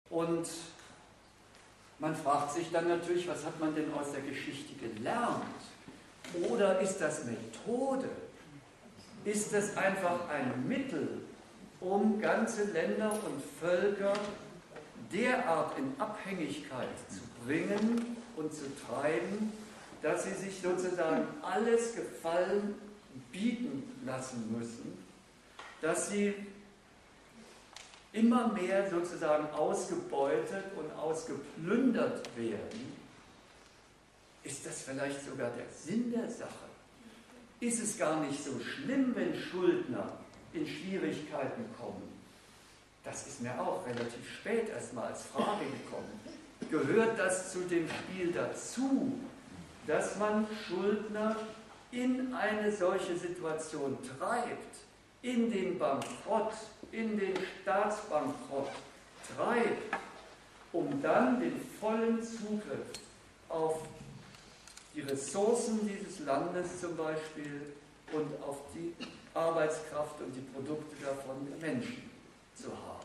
Und man fragt sich dann natürlich, was hat man denn aus der Geschichte gelernt? Oder ist das Methode? Ist das einfach ein Mittel, um ganze Länder und Völker derart in Abhängigkeit zu bringen und zu treiben, dass sie sich sozusagen alles Gefallen bieten lassen müssen, dass sie immer mehr sozusagen ausgebeutet und ausgeplündert werden? Ist das vielleicht sogar der Sinn der Sache? Ist es gar nicht so schlimm, wenn Schuldner in Schwierigkeiten kommen? Das ist mir auch relativ spät erstmal als Frage gekommen. Gehört das zu dem Spiel dazu, dass man Schuldner in eine solche Situation treibt, in den Bankrott, in den Staatsbankrott treibt, um dann den vollen Zugriff auf die Ressourcen dieses Landes zum Beispiel und auf die Arbeitskraft und die Produkte davon der Menschen zu haben.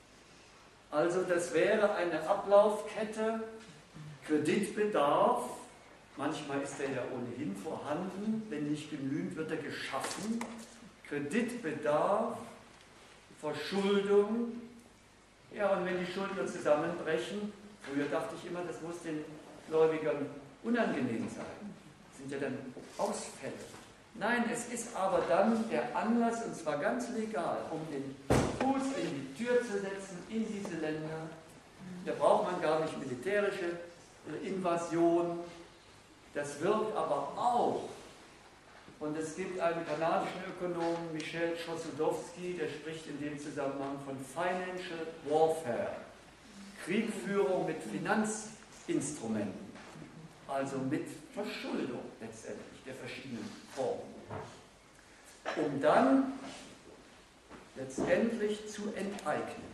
Also das wäre eine Ablaufkette, Kreditbedarf, manchmal ist er ja ohnehin vorhanden, wenn nicht genügend, wird er geschaffen, Kreditbedarf, Verschuldung, ja, und wenn die Schuldner zusammenbrechen, früher dachte ich immer, das muss den Gläubigern unangenehm sein, das sind ja dann Ausfälle. Nein, es ist aber dann der Anlass, und zwar ganz legal, um den Fuß in die Tür zu setzen, in diese Länder. Da braucht man gar nicht militärische Invasion. Das wirkt aber auch, und es gibt einen kanadischen Ökonomen, Michel Chossudowski, der spricht in dem Zusammenhang von Financial Warfare, Kriegführung mit Finanzinstrumenten, also mit Verschuldung letztendlich der verschiedenen Formen, um dann letztendlich zu enteignen.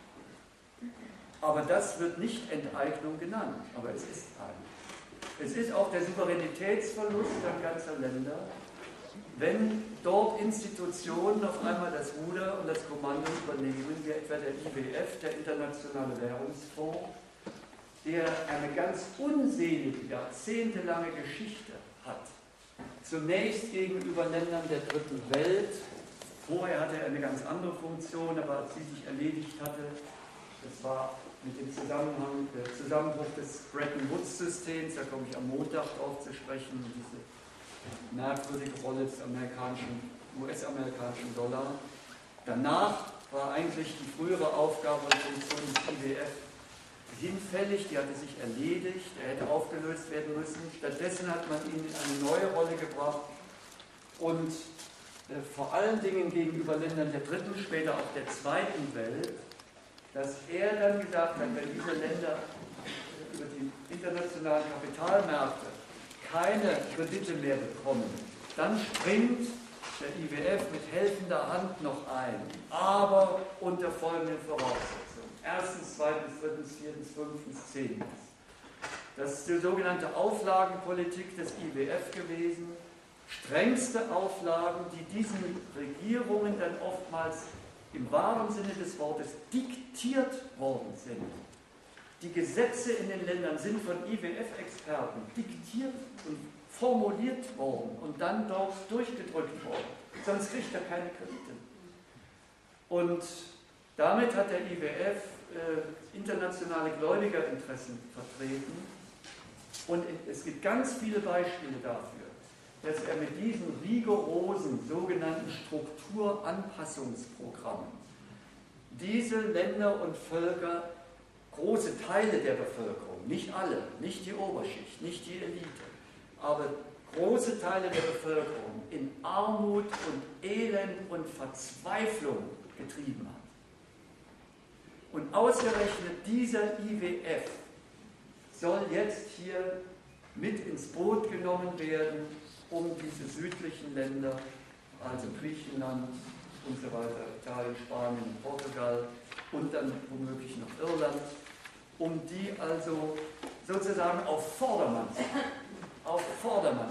Aber das wird nicht Enteignung genannt, aber es ist eine. Es ist auch der Souveränitätsverlust an ganzer Länder, wenn dort Institutionen auf einmal das Ruder und das Kommando übernehmen, wie etwa der IWF, der Internationale Währungsfonds, der eine ganz unselige, jahrzehntelange Geschichte hat. Zunächst gegenüber Ländern der dritten Welt. Vorher hatte er eine ganz andere Funktion, aber als sie sich erledigt hatte, das war mit dem Zusammenbruch des Bretton Woods-Systems, da komme ich am Montag drauf zu sprechen, diese merkwürdige Rolle des US-amerikanischen Dollar. Danach war eigentlich die frühere Aufgabe und Funktion des IWF hinfällig, die hatte sich erledigt, er hätte aufgelöst werden müssen. Stattdessen hat man ihn in eine neue Rolle gebracht und vor allen Dingen gegenüber Ländern der dritten, später auch der zweiten Welt, dass er dann gesagt hat, wenn diese Länder über die internationalen Kapitalmärkte keine Kredite mehr bekommen, dann springt der IWF mit helfender Hand noch ein, aber unter folgenden Voraussetzungen. Erstens, zweitens, drittens, viertens, fünftens, zehntens. Das ist die sogenannte Auflagenpolitik des IWF gewesen. Strengste Auflagen, die diesen Regierungen dann oftmals im wahren Sinne des Wortes diktiert worden sind. Die Gesetze in den Ländern sind von IWF-Experten diktiert und formuliert worden und dann dort durchgedrückt worden. Sonst kriegt er keine Kredite. Und damit hat der IWF internationale Gläubigerinteressen vertreten. Und es gibt ganz viele Beispiele dafür, dass er mit diesen rigorosen sogenannten Strukturanpassungsprogrammen diese Länder und Völker, große Teile der Bevölkerung, nicht alle, nicht die Oberschicht, nicht die Elite, aber große Teile der Bevölkerung in Armut und Elend und Verzweiflung getrieben hat. Und ausgerechnet dieser IWF soll jetzt hier mit ins Boot genommen werden, um diese südlichen Länder, also Griechenland und so weiter, Italien, Spanien, Portugal und dann womöglich noch Irland, um die also sozusagen auf Vordermann zu bringen.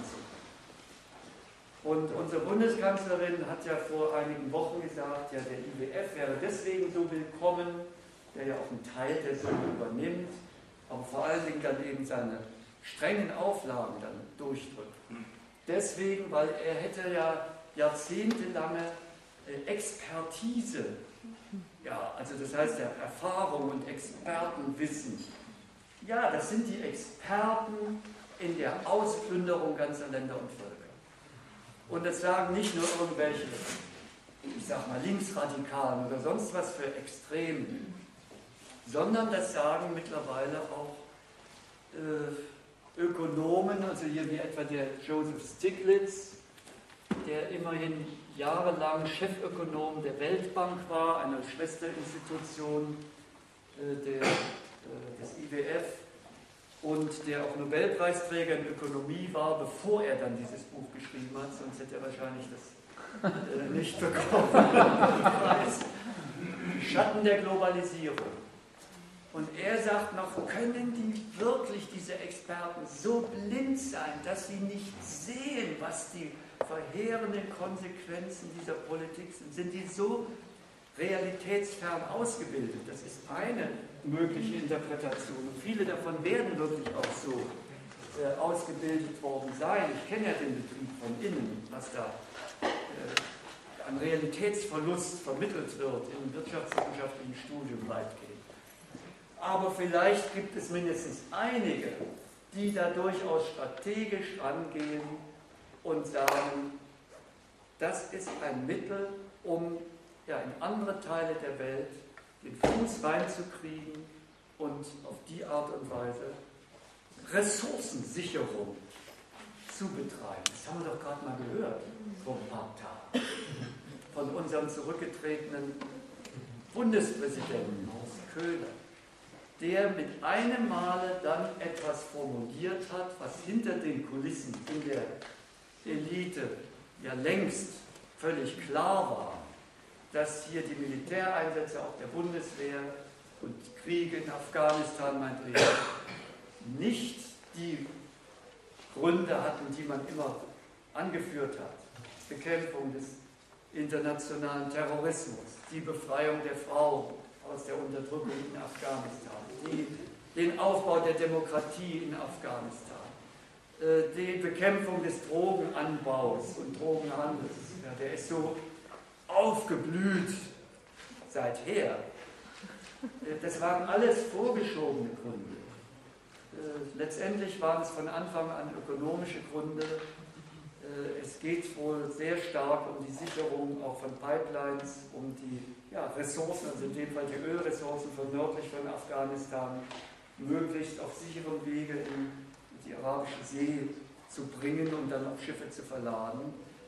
Und unsere Bundeskanzlerin hat ja vor einigen Wochen gesagt, ja, der IWF wäre deswegen so willkommen, der ja auch einen Teil der Summe übernimmt, aber vor allen Dingen dann eben seine strengen Auflagen dann durchdrückt. Deswegen, weil er hätte ja jahrzehntelange Expertise, ja, also das heißt ja Erfahrung und Expertenwissen. Ja, das sind die Experten in der Ausplünderung ganzer Länder und Völker. Und das sagen nicht nur irgendwelche, ich sag mal, Linksradikalen oder sonst was für Extremen, sondern das sagen mittlerweile auch Ökonomen, also hier wie etwa der Joseph Stiglitz, der immerhin jahrelang Chefökonom der Weltbank war, einer Schwesterinstitution des IWF, und der auch Nobelpreisträger in Ökonomie war, bevor er dann dieses Buch geschrieben hat, sonst hätte er wahrscheinlich das nicht bekommen. Schatten der Globalisierung. Und er sagt noch, können die wirklich, diese Experten, so blind sein, dass sie nicht sehen, was die verheerenden Konsequenzen dieser Politik sind? Sind die so realitätsfern ausgebildet? Das ist eine mögliche Interpretation. Und viele davon werden wirklich auch so ausgebildet worden sein. Ich kenne ja den Betrieb von innen, was da an Realitätsverlust vermittelt wird im wirtschaftswissenschaftlichen Studium weitgehend. Aber vielleicht gibt es mindestens einige, die da durchaus strategisch rangehen und sagen, das ist ein Mittel, um ja, in andere Teile der Welt den Fuß reinzukriegen und auf die Art und Weise Ressourcensicherung zu betreiben. Das haben wir doch gerade mal gehört vor ein paar Tagen von unserem zurückgetretenen Bundespräsidenten Horst Köhler, der mit einem Male dann etwas formuliert hat, was hinter den Kulissen in der Elite ja längst völlig klar war, dass hier die Militäreinsätze auch der Bundeswehr und Kriege in Afghanistan, meinte er, nicht die Gründe hatten, die man immer angeführt hat. Bekämpfung des internationalen Terrorismus, die Befreiung der Frau aus der Unterdrückung in Afghanistan, den Aufbau der Demokratie in Afghanistan, die Bekämpfung des Drogenanbaus und Drogenhandels. Ja, der ist so aufgeblüht seither. Das waren alles vorgeschobene Gründe. Letztendlich waren es von Anfang an ökonomische Gründe. Es geht wohl sehr stark um die Sicherung auch von Pipelines, um die Ressourcen, also in dem Fall die Ölressourcen von nördlich von Afghanistan, möglichst auf sicherem Wege in die Arabische See zu bringen und dann auf Schiffe zu verladen.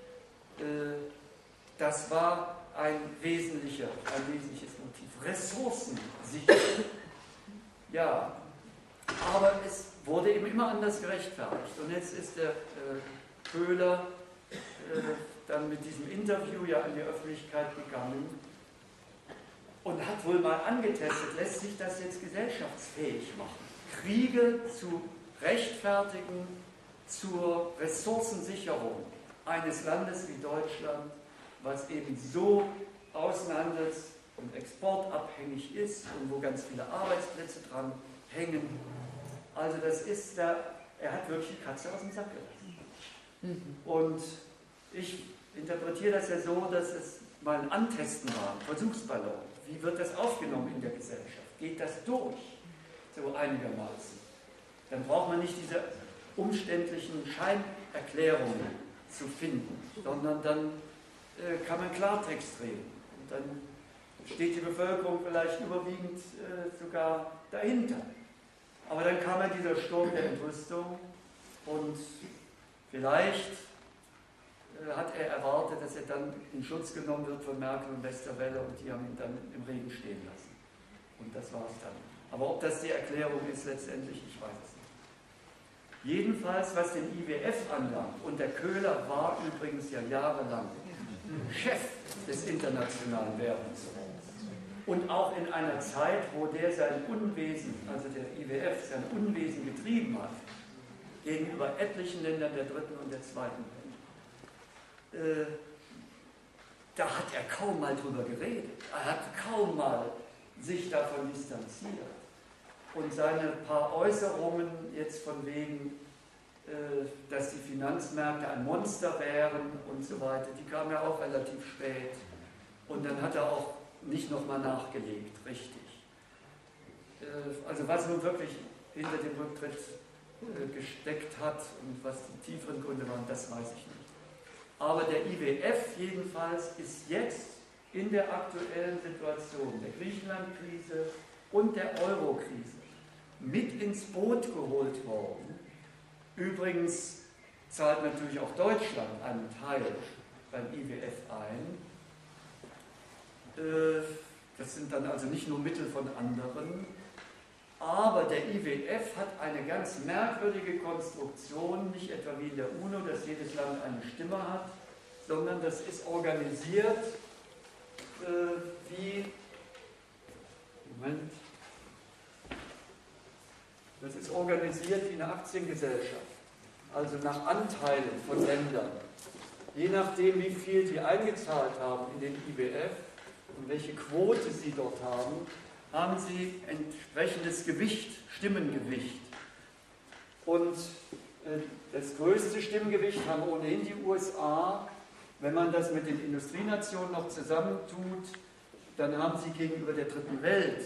Das war ein wesentliches Motiv. Ressourcensicherung. Ja, aber es wurde eben immer anders gerechtfertigt. Und jetzt ist der Köhler dann mit diesem Interview ja an die Öffentlichkeit gegangen und hat wohl mal angetestet, lässt sich das jetzt gesellschaftsfähig machen, Kriege zu rechtfertigen zur Ressourcensicherung eines Landes wie Deutschland, was eben so außenhandels- und exportabhängig ist und wo ganz viele Arbeitsplätze dran hängen. Also das ist er hat wirklich die Katze aus dem Sack gelassen. Und ich interpretiere das ja so, dass es mal ein Antesten war, ein Versuchsballon. Wie wird das aufgenommen in der Gesellschaft? Geht das durch? So einigermaßen. Dann braucht man nicht diese umständlichen Scheinerklärungen zu finden, sondern dann kann man Klartext reden. Und dann steht die Bevölkerung vielleicht überwiegend sogar dahinter. Aber dann kam ja dieser Sturm der Entrüstung und vielleicht hat er erwartet, dass er dann in Schutz genommen wird von Merkel und Westerwelle und die haben ihn dann im Regen stehen lassen. Und das war es dann. Aber ob das die Erklärung ist letztendlich, ich weiß es nicht. Jedenfalls, was den IWF anlangt, und der Köhler war übrigens ja jahrelang Chef des Internationalen Währungsfonds. Und auch in einer Zeit, wo der sein Unwesen, also der IWF, sein Unwesen getrieben hat, gegenüber etlichen Ländern der dritten und der zweiten Welt, da hat er kaum mal drüber geredet. Er hat kaum mal sich davon distanziert. Und seine paar Äußerungen jetzt von wegen, dass die Finanzmärkte ein Monster wären und so weiter, die kamen ja auch relativ spät. Und dann hat er auch nicht nochmal nachgelegt, richtig. Also was nun wirklich hinter dem Rücktritt gesteckt hat und was die tieferen Gründe waren, das weiß ich nicht. Aber der IWF jedenfalls ist jetzt in der aktuellen Situation der Griechenland-Krise und der Euro-Krise mit ins Boot geholt worden. Übrigens zahlt natürlich auch Deutschland einen Teil beim IWF ein. Das sind dann also nicht nur Mittel von anderen. Aber der IWF hat eine ganz merkwürdige Konstruktion, nicht etwa wie in der UNO, dass jedes Land eine Stimme hat, sondern das ist organisiert wie eine Aktiengesellschaft, also nach Anteilen von Ländern. Je nachdem, wie viel sie eingezahlt haben in den IWF und welche Quote sie dort haben sie entsprechendes Gewicht, Stimmengewicht. Und das größte Stimmgewicht haben ohnehin die USA. Wenn man das mit den Industrienationen noch zusammentut, dann haben sie gegenüber der dritten Welt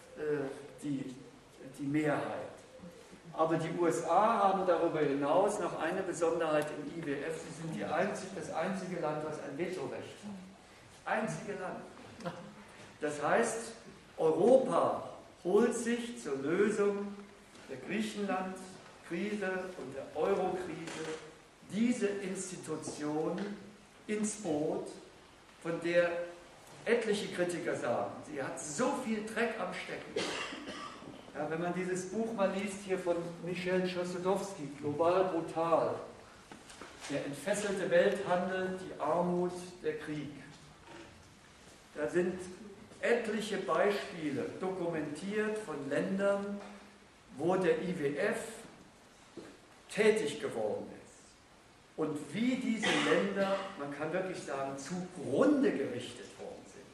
die Mehrheit. Aber die USA haben darüber hinaus noch eine Besonderheit im IWF. Sie sind das einzige Land, was ein Vetorecht hat. Einzige Land. Das heißt, Europa holt sich zur Lösung der Griechenland-Krise und der Euro-Krise diese Institution ins Boot, von der etliche Kritiker sagen, sie hat so viel Dreck am Stecken. Ja, wenn man dieses Buch mal liest, hier von Michel Chossudowski, Global brutal, der entfesselte Welthandel, die Armut, der Krieg. Da sind etliche Beispiele dokumentiert von Ländern, wo der IWF tätig geworden ist. Und wie diese Länder, man kann wirklich sagen, zugrunde gerichtet worden sind.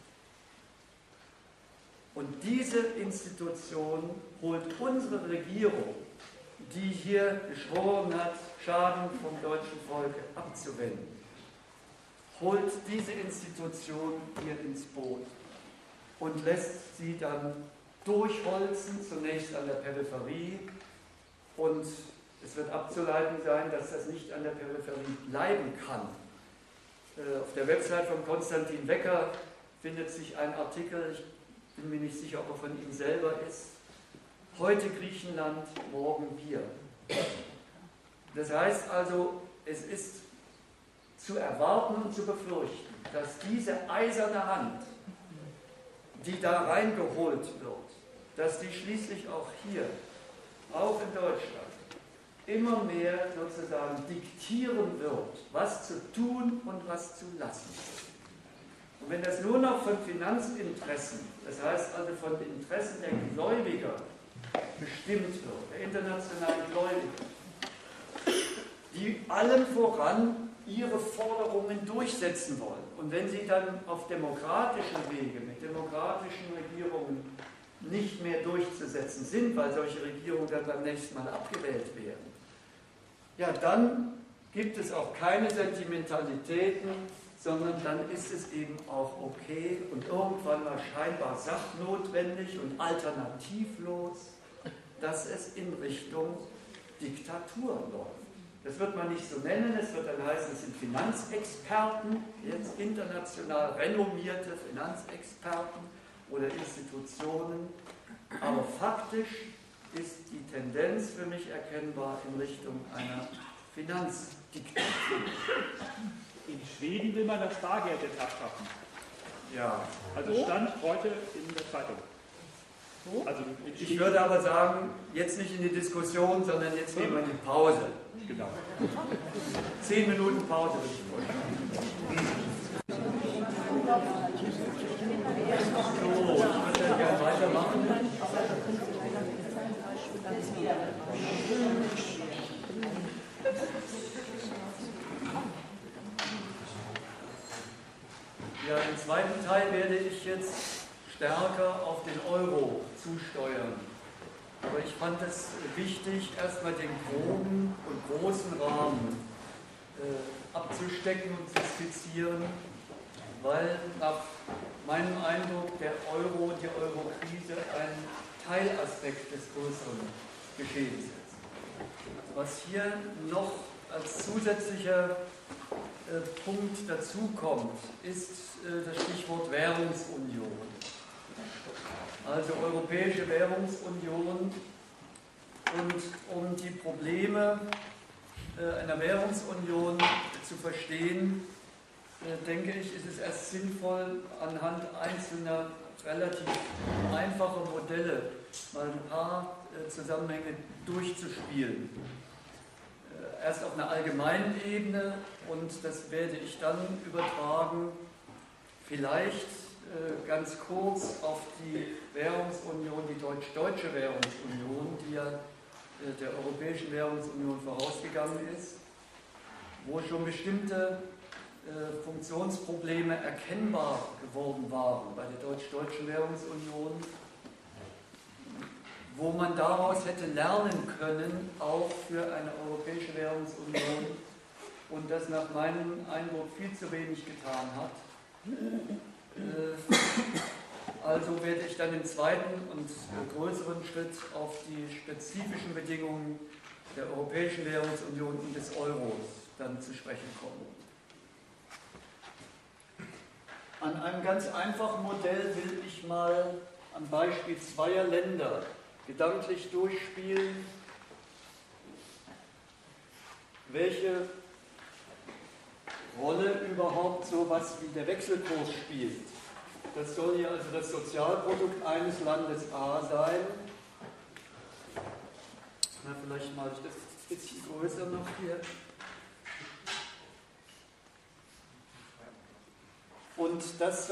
Und diese Institution holt unsere Regierung, die hier geschworen hat, Schaden vom deutschen Volke abzuwenden, holt diese Institution hier ins Boot und lässt sie dann durchholzen, zunächst an der Peripherie, und es wird abzuleiten sein, dass das nicht an der Peripherie bleiben kann. Auf der Website von Konstantin Wecker findet sich ein Artikel, ich bin mir nicht sicher, ob er von ihm selber ist. Heute Griechenland, morgen wir. Das heißt also, es ist zu erwarten und zu befürchten, dass diese eiserne Hand, die da reingeholt wird, dass die schließlich auch hier, auch in Deutschland, immer mehr sozusagen diktieren wird, was zu tun und was zu lassen. Und wenn das nur noch von Finanzinteressen, das heißt also von den Interessen der Gläubiger bestimmt wird, der internationalen Gläubiger, die allem voran ihre Forderungen durchsetzen wollen. Und wenn sie dann auf demokratischen Wege, mit demokratischen Regierungen nicht mehr durchzusetzen sind, weil solche Regierungen dann beim nächsten Mal abgewählt werden, ja, dann gibt es auch keine Sentimentalitäten, sondern dann ist es eben auch okay und irgendwann mal scheinbar sachnotwendig und alternativlos, dass es in Richtung Diktatur läuft. Das wird man nicht so nennen, es wird dann heißen, es sind Finanzexperten, jetzt international renommierte Finanzexperten oder Institutionen, aber faktisch ist die Tendenz für mich erkennbar in Richtung einer Finanzdiktatur. In Schweden will man das Bargeld jetzt abschaffen. Ja. Also stand heute in der Zeitung. Also ich würde aber sagen, jetzt nicht in die Diskussion, sondern jetzt gehen wir in die Pause. Genau. 10 Minuten Pause würde ich vorschlagen. So, ich würde gerne weitermachen. Ja, im zweiten Teil werde ich jetzt stärker auf den Euro zusteuern. Aber ich fand es wichtig, erstmal den groben und großen Rahmen abzustecken und zu skizzieren, weil nach meinem Eindruck der Euro, die Euro-Krise ein Teilaspekt des größeren Geschehens ist. Was hier noch als zusätzlicher Punkt dazukommt, ist das Stichwort Währungsunion. Also Europäische Währungsunion, und um die Probleme einer Währungsunion zu verstehen, denke ich, ist es erst sinnvoll, anhand einzelner relativ einfacher Modelle mal ein paar Zusammenhänge durchzuspielen. Erst auf einer allgemeinen Ebene, und das werde ich dann übertragen, vielleicht ganz kurz auf die Währungsunion, die deutsch-deutsche Währungsunion, die ja der Europäischen Währungsunion vorausgegangen ist, wo schon bestimmte Funktionsprobleme erkennbar geworden waren bei der deutsch-deutschen Währungsunion, wo man daraus hätte lernen können, auch für eine Europäische Währungsunion, und das nach meinem Eindruck viel zu wenig getan hat. Also werde ich dann im zweiten und größeren Schritt auf die spezifischen Bedingungen der Europäischen Währungsunion und des Euros dann zu sprechen kommen. An einem ganz einfachen Modell will ich mal am Beispiel zweier Länder gedanklich durchspielen, welche Rolle überhaupt so etwas wie der Wechselkurs spielt. Das soll hier also das Sozialprodukt eines Landes A sein. Na, vielleicht mache ich das ein bisschen größer noch hier. Und das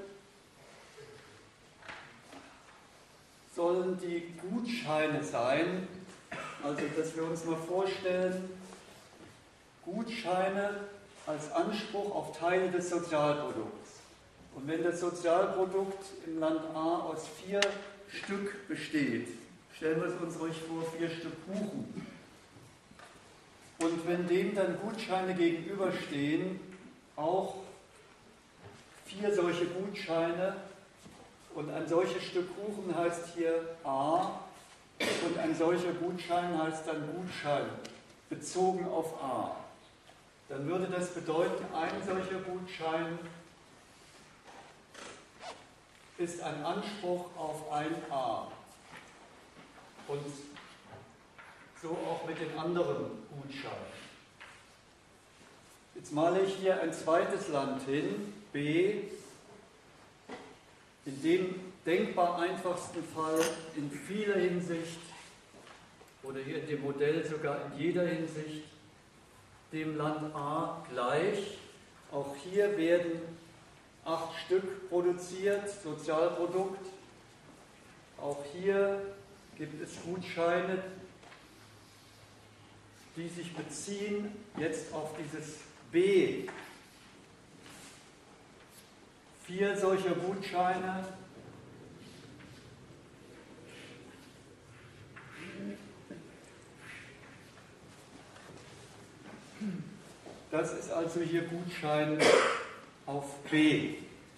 sollen die Gutscheine sein, also dass wir uns mal vorstellen, Gutscheine als Anspruch auf Teile des Sozialprodukts. Und wenn das Sozialprodukt im Land A aus 4 Stück besteht, stellen wir es uns ruhig vor, 4 Stück Kuchen. Und wenn dem dann Gutscheine gegenüberstehen, auch 4 solche Gutscheine, und ein solches Stück Kuchen heißt hier A, und ein solcher Gutschein heißt dann Gutschein, bezogen auf A. Dann würde das bedeuten, ein solcher Gutschein ist ein Anspruch auf ein A. Und so auch mit den anderen Gutscheinen. Jetzt male ich hier ein zweites Land hin, B, in dem denkbar einfachsten Fall in vieler Hinsicht, oder hier in dem Modell sogar in jeder Hinsicht, dem Land A gleich. Auch hier werden 8 Stück produziert, Sozialprodukt. Auch hier gibt es Gutscheine, die sich beziehen jetzt auf dieses B. 4 solcher Gutscheine. Das ist also hier Gutschein auf B.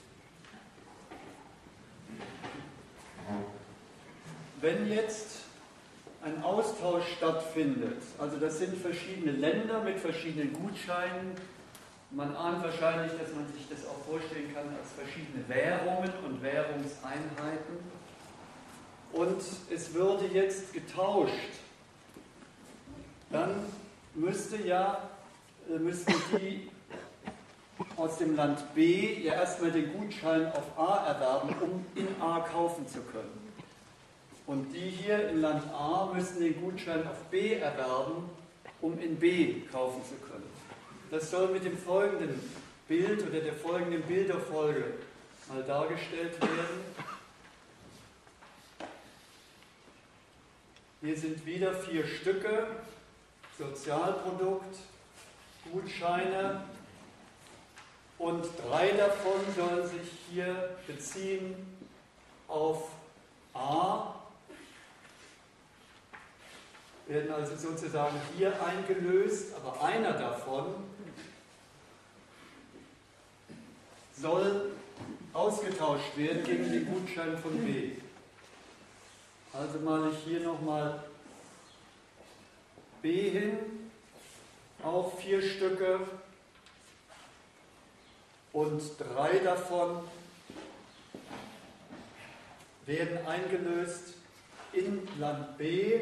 Wenn jetzt ein Austausch stattfindet, also das sind verschiedene Länder mit verschiedenen Gutscheinen, man ahnt wahrscheinlich, dass man sich das auch vorstellen kann als verschiedene Währungen und Währungseinheiten, und es würde jetzt getauscht, dann müssten die aus dem Land B ja erstmal den Gutschein auf A erwerben, um in A kaufen zu können. Und die hier im Land A müssen den Gutschein auf B erwerben, um in B kaufen zu können. Das soll mit dem folgenden Bild oder der folgenden Bilderfolge mal dargestellt werden. Hier sind wieder 4 Stücke, Sozialprodukt, Gutscheine, und 3 davon sollen sich hier beziehen auf A werden also sozusagen hier eingelöst, aber einer davon soll ausgetauscht werden gegen den Gutschein von B. Also male ich hier nochmal B hin, auch 4 Stücke und 3 davon werden eingelöst in Land B.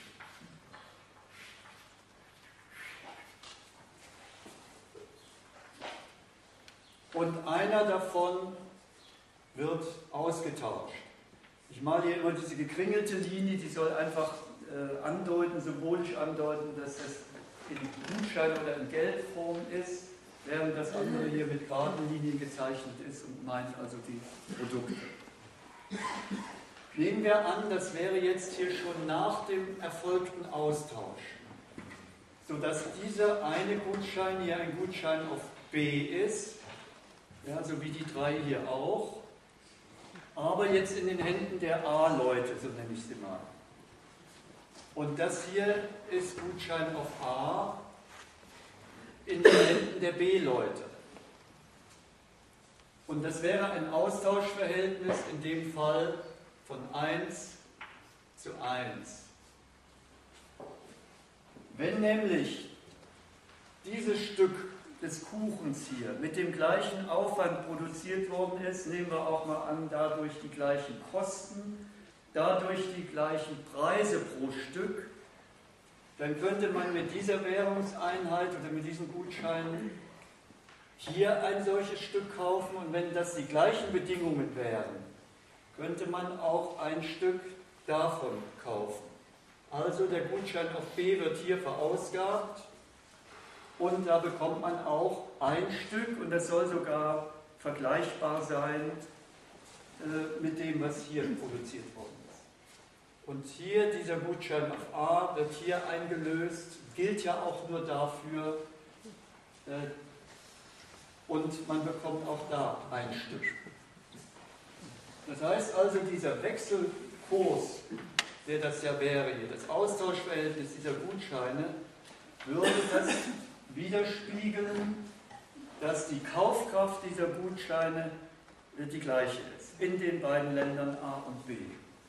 Und einer davon wird ausgetauscht. Ich male hier immer diese gekringelte Linie, die soll einfach andeuten, symbolisch andeuten, dass es in Gutschein oder in Geldform ist, während das andere hier mit geraden Linien gezeichnet ist und meint also die Produkte. Nehmen wir an, das wäre jetzt hier schon nach dem erfolgten Austausch, sodass dieser eine Gutschein hier ein Gutschein auf B ist, ja, so wie die 3 hier auch, aber jetzt in den Händen der A-Leute, so nenne ich sie mal. Und das hier ist Gutschein auf A in den Händen der B-Leute. Und das wäre ein Austauschverhältnis in dem Fall von 1 zu 1. Wenn nämlich dieses Stück des Kuchens hier mit dem gleichen Aufwand produziert worden ist, nehmen wir auch mal an, dadurch die gleichen Kosten, dadurch die gleichen Preise pro Stück, dann könnte man mit dieser Währungseinheit oder mit diesem Gutschein hier ein solches Stück kaufen und wenn das die gleichen Bedingungen wären, könnte man auch ein Stück davon kaufen. Also der Gutschein auf B wird hier verausgabt und da bekommt man auch ein Stück und das soll sogar vergleichbar sein mit dem, was hier produziert worden ist. Und hier dieser Gutschein auf A wird hier eingelöst, gilt ja auch nur dafür und man bekommt auch da ein Stück. Das heißt also, dieser Wechselkurs, der das ja wäre hier, das Austauschverhältnis dieser Gutscheine, würde das widerspiegeln, dass die Kaufkraft dieser Gutscheine die gleiche ist, in den beiden Ländern A und B.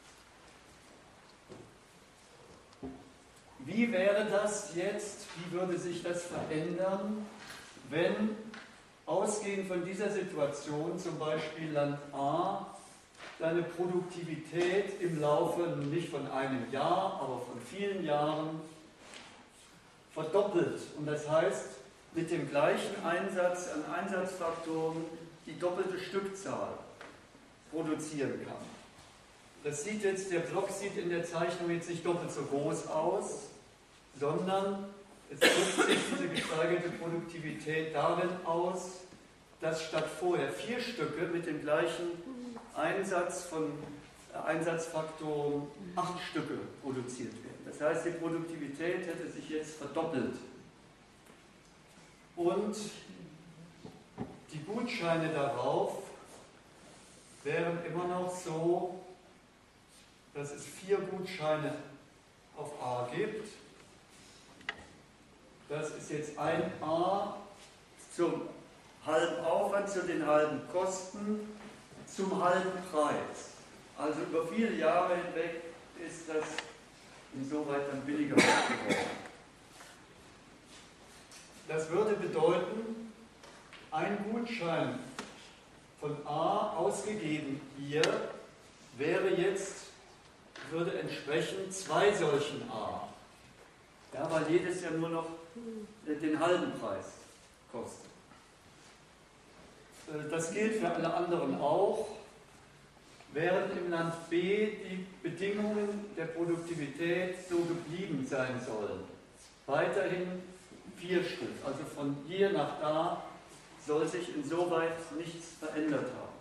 Wie wäre das jetzt, wie würde sich das verändern, wenn ausgehend von dieser Situation zum Beispiel Land A seine Produktivität im Laufe nicht von einem Jahr, aber von vielen Jahren verdoppelt. Und das heißt, mit dem gleichen Einsatz an Einsatzfaktoren die doppelte Stückzahl produzieren kann. Das sieht jetzt, der Block sieht in der Zeichnung jetzt nicht doppelt so groß aus, sondern es drückt sich diese gesteigerte Produktivität darin aus, dass statt vorher 4 Stücke mit dem gleichen Einsatz von Einsatzfaktoren 8 Stücke produziert werden. Das heißt, die Produktivität hätte sich jetzt verdoppelt. Und die Gutscheine darauf wären immer noch so, dass es 4 Gutscheine auf A gibt. Das ist jetzt ein A zum halben Aufwand, zu den halben Kosten, zum halben Preis. Also über viele Jahre hinweg ist das insoweit dann billiger geworden. Das würde bedeuten, ein Gutschein von A ausgegeben hier würde entsprechen 2 solchen A. Ja, weil jedes ja nur noch den halben Preis kostet. Das gilt für alle anderen auch, während im Land B die Bedingungen der Produktivität so geblieben sein sollen. Weiterhin 4 Stück, also von hier nach da soll sich insoweit nichts verändert haben.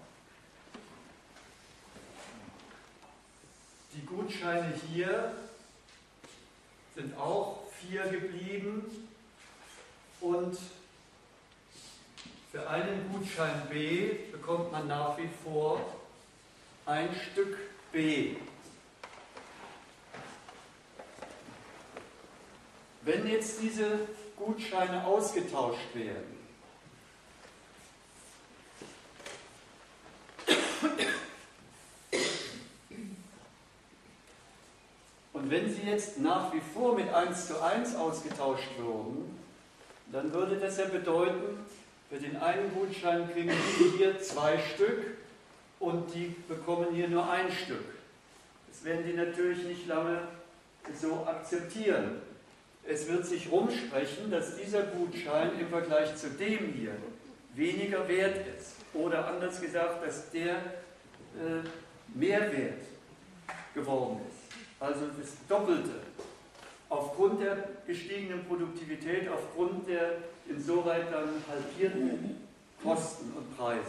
Die Gutscheine hier sind auch 4 geblieben und für einen Gutschein B bekommt man nach wie vor ein Stück B. Wenn jetzt diese Gutscheine ausgetauscht werden, und wenn sie jetzt nach wie vor mit 1:1 ausgetauscht würden, dann würde das ja bedeuten, für den einen Gutschein kriegen die hier 2 Stück und die bekommen hier nur 1 Stück. Das werden die natürlich nicht lange so akzeptieren. Es wird sich rumsprechen, dass dieser Gutschein im Vergleich zu dem hier weniger wert ist. Oder anders gesagt, dass der mehr wert geworden ist. Also das Doppelte. Aufgrund der gestiegenen Produktivität, aufgrund der insoweit dann halbierten Kosten und Preise.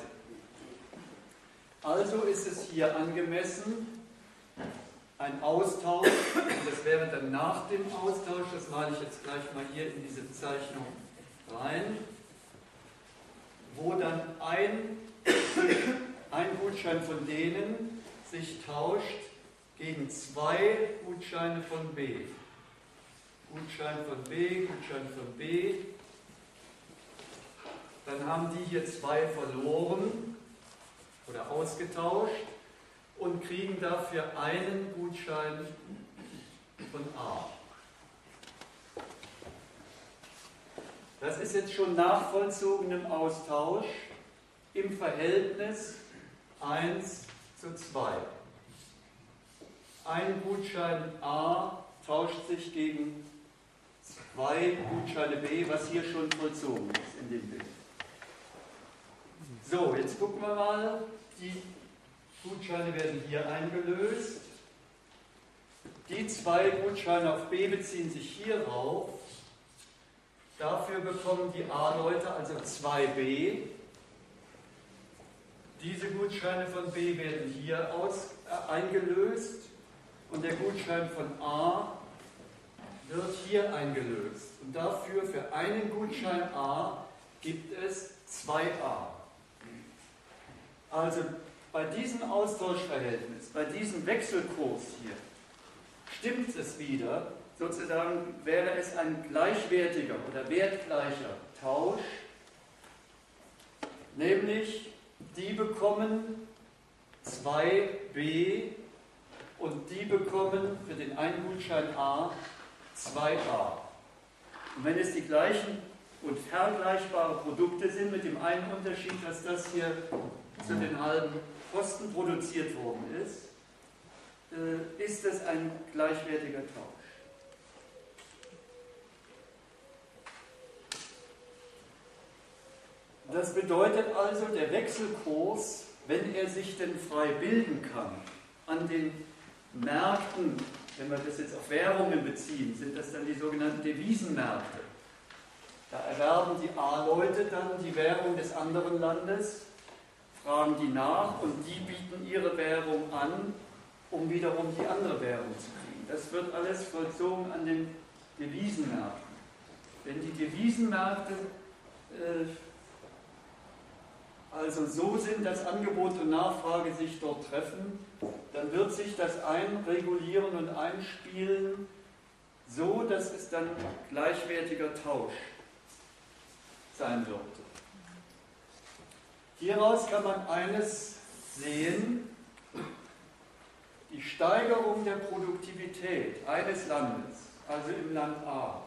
Also ist es hier angemessen, ein Austausch, und das wäre dann nach dem Austausch, das male ich jetzt gleich mal hier in diese Zeichnung rein, wo dann ein Gutschein von denen sich tauscht gegen 2 Gutscheine von B. Gutschein von B, Gutschein von B. Dann haben die hier 2 verloren oder ausgetauscht und kriegen dafür einen Gutschein von A. Das ist jetzt schon nach vollzogenem Austausch im Verhältnis 1:2. Ein Gutschein A tauscht sich gegen 2 Gutscheine B, was hier schon vollzogen ist in dem Bild. So, jetzt gucken wir mal, die Gutscheine werden hier eingelöst. Die 2 Gutscheine auf B beziehen sich hier rauf. Dafür bekommen die A-Leute also 2B. Diese Gutscheine von B werden hier eingelöst und der Gutschein von A wird hier eingelöst. Und dafür für einen Gutschein A gibt es 2A. Also bei diesem Austauschverhältnis, bei diesem Wechselkurs hier, stimmt es wieder, sozusagen wäre es ein gleichwertiger oder wertgleicher Tausch, nämlich die bekommen 2B und die bekommen für den einen Gutschein A 2A. Und wenn es die gleichen und vergleichbare Produkte sind, mit dem einen Unterschied, dass das hier zu den halben Kosten produziert worden ist, ist es ein gleichwertiger Tausch. Das bedeutet also, der Wechselkurs, wenn er sich denn frei bilden kann, an den Märkten, wenn wir das jetzt auf Währungen beziehen, sind das dann die sogenannten Devisenmärkte. Da erwerben die A-Leute dann die Währung des anderen Landes, fragen die nach und die bieten ihre Währung an, um wiederum die andere Währung zu kriegen. Das wird alles vollzogen an den Devisenmärkten. Wenn die Devisenmärkte also so sind, dass Angebot und Nachfrage sich dort treffen, dann wird sich das einregulieren und einspielen, so dass es dann gleichwertiger Tausch sein wird. Hieraus kann man eines sehen: Die Steigerung der Produktivität eines Landes, also im Land A,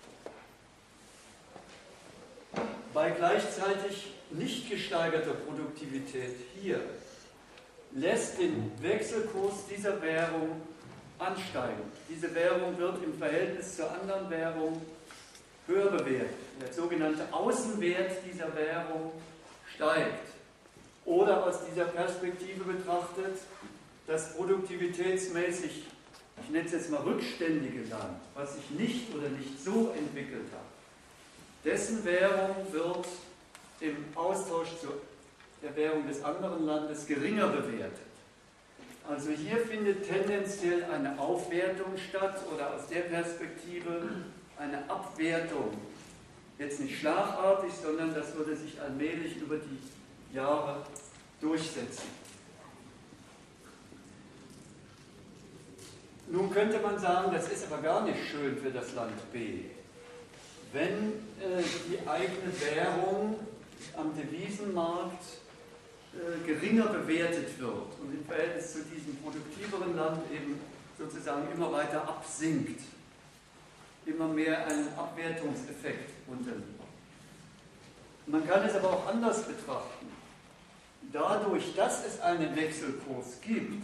bei gleichzeitig nicht gesteigerter Produktivität hier, lässt den Wechselkurs dieser Währung ansteigen. Diese Währung wird im Verhältnis zur anderen Währung höher bewertet. Der sogenannte Außenwert dieser Währung steigt. Oder aus dieser Perspektive betrachtet, das produktivitätsmäßig, ich nenne es jetzt mal rückständige Land, was sich nicht oder nicht so entwickelt hat, dessen Währung wird im Austausch zu der Währung des anderen Landes geringer bewertet. Also hier findet tendenziell eine Aufwertung statt oder aus der Perspektive eine Abwertung. Jetzt nicht schlagartig, sondern das würde sich allmählich über die Jahre durchsetzen. Nun könnte man sagen, das ist aber gar nicht schön für das Land B. Wenn die eigene Währung am Devisenmarkt geringer bewertet wird und im Verhältnis zu diesem produktiveren Land eben sozusagen immer weiter absinkt, immer mehr einen Abwertungseffekt unterliegt. Man kann es aber auch anders betrachten. Dadurch, dass es einen Wechselkurs gibt,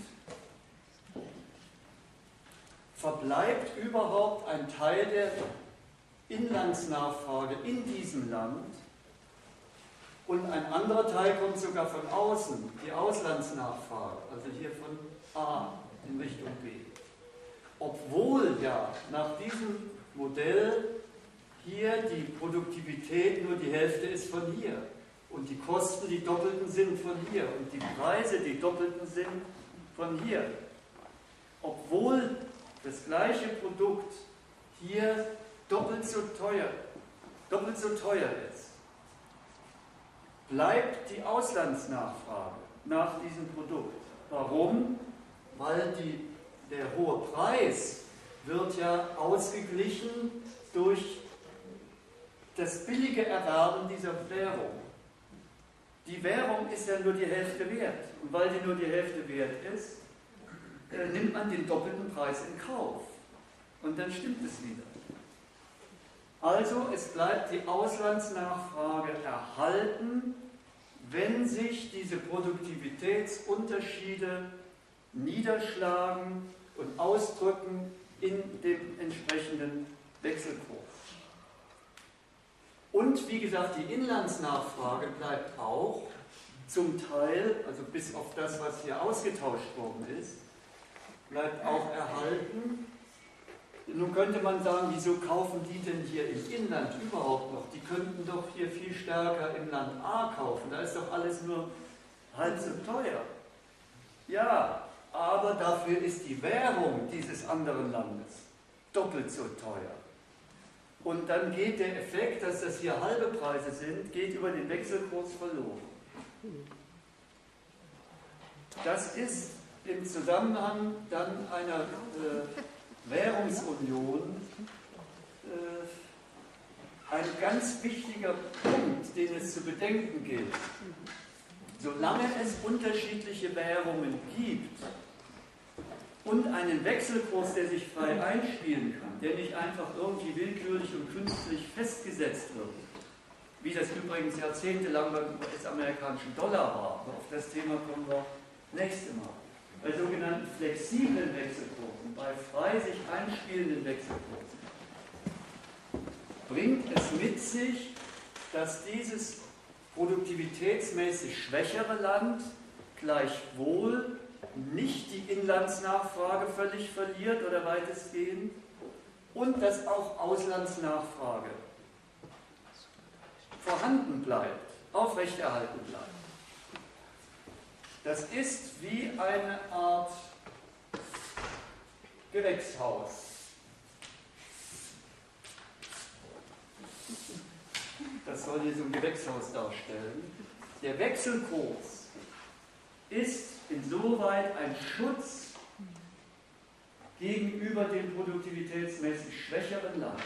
verbleibt überhaupt ein Teil der Inlandsnachfrage in diesem Land und ein anderer Teil kommt sogar von außen, die Auslandsnachfrage, also hier von A in Richtung B. Obwohl ja nach diesem Modell hier die Produktivität nur die Hälfte ist von hier und die Kosten die doppelten sind von hier und die Preise die doppelten sind von hier. Obwohl das gleiche Produkt hier doppelt so teuer ist, bleibt die Auslandsnachfrage nach diesem Produkt. Warum? Weil der hohe Preis wird ja ausgeglichen durch das billige Erwerben dieser Währung. Die Währung ist ja nur die Hälfte wert. Und weil die nur die Hälfte wert ist, nimmt man den doppelten Preis in Kauf. Und dann stimmt es wieder. Also es bleibt die Auslandsnachfrage erhalten, wenn sich diese Produktivitätsunterschiede niederschlagen und ausdrücken in dem entsprechenden Wechselkurs. Und wie gesagt, die Inlandsnachfrage bleibt auch zum Teil, also bis auf das, was hier ausgetauscht worden ist, bleibt auch erhalten. Nun könnte man sagen, wieso kaufen die denn hier im Inland überhaupt noch? Die könnten doch hier viel stärker im Land A kaufen, da ist doch alles nur halb so teuer. Ja, aber dafür ist die Währung dieses anderen Landes doppelt so teuer. Und dann geht der Effekt, dass das hier halbe Preise sind, geht über den Wechselkurs verloren. Das ist im Zusammenhang dann einer Währungsunion ein ganz wichtiger Punkt, den es zu bedenken gilt. Solange es unterschiedliche Währungen gibt und einen Wechselkurs, der sich frei einspielen kann, der nicht einfach irgendwie willkürlich und künstlich festgesetzt wird, wie das übrigens jahrzehntelang beim US-amerikanischen Dollar war, aber auf das Thema kommen wir nächstes Mal. Bei sogenannten flexiblen Wechselkursen, bei frei sich einspielenden Wechselkursen, bringt es mit sich, dass dieses produktivitätsmäßig schwächere Land gleichwohl nicht die Inlandsnachfrage völlig verliert oder weitestgehend und dass auch Auslandsnachfrage vorhanden bleibt, aufrechterhalten bleibt. Das ist wie eine Art Gewächshaus. Das soll hier so ein Gewächshaus darstellen. Der Wechselkurs ist insoweit ein Schutz gegenüber dem produktivitätsmäßig schwächeren Land.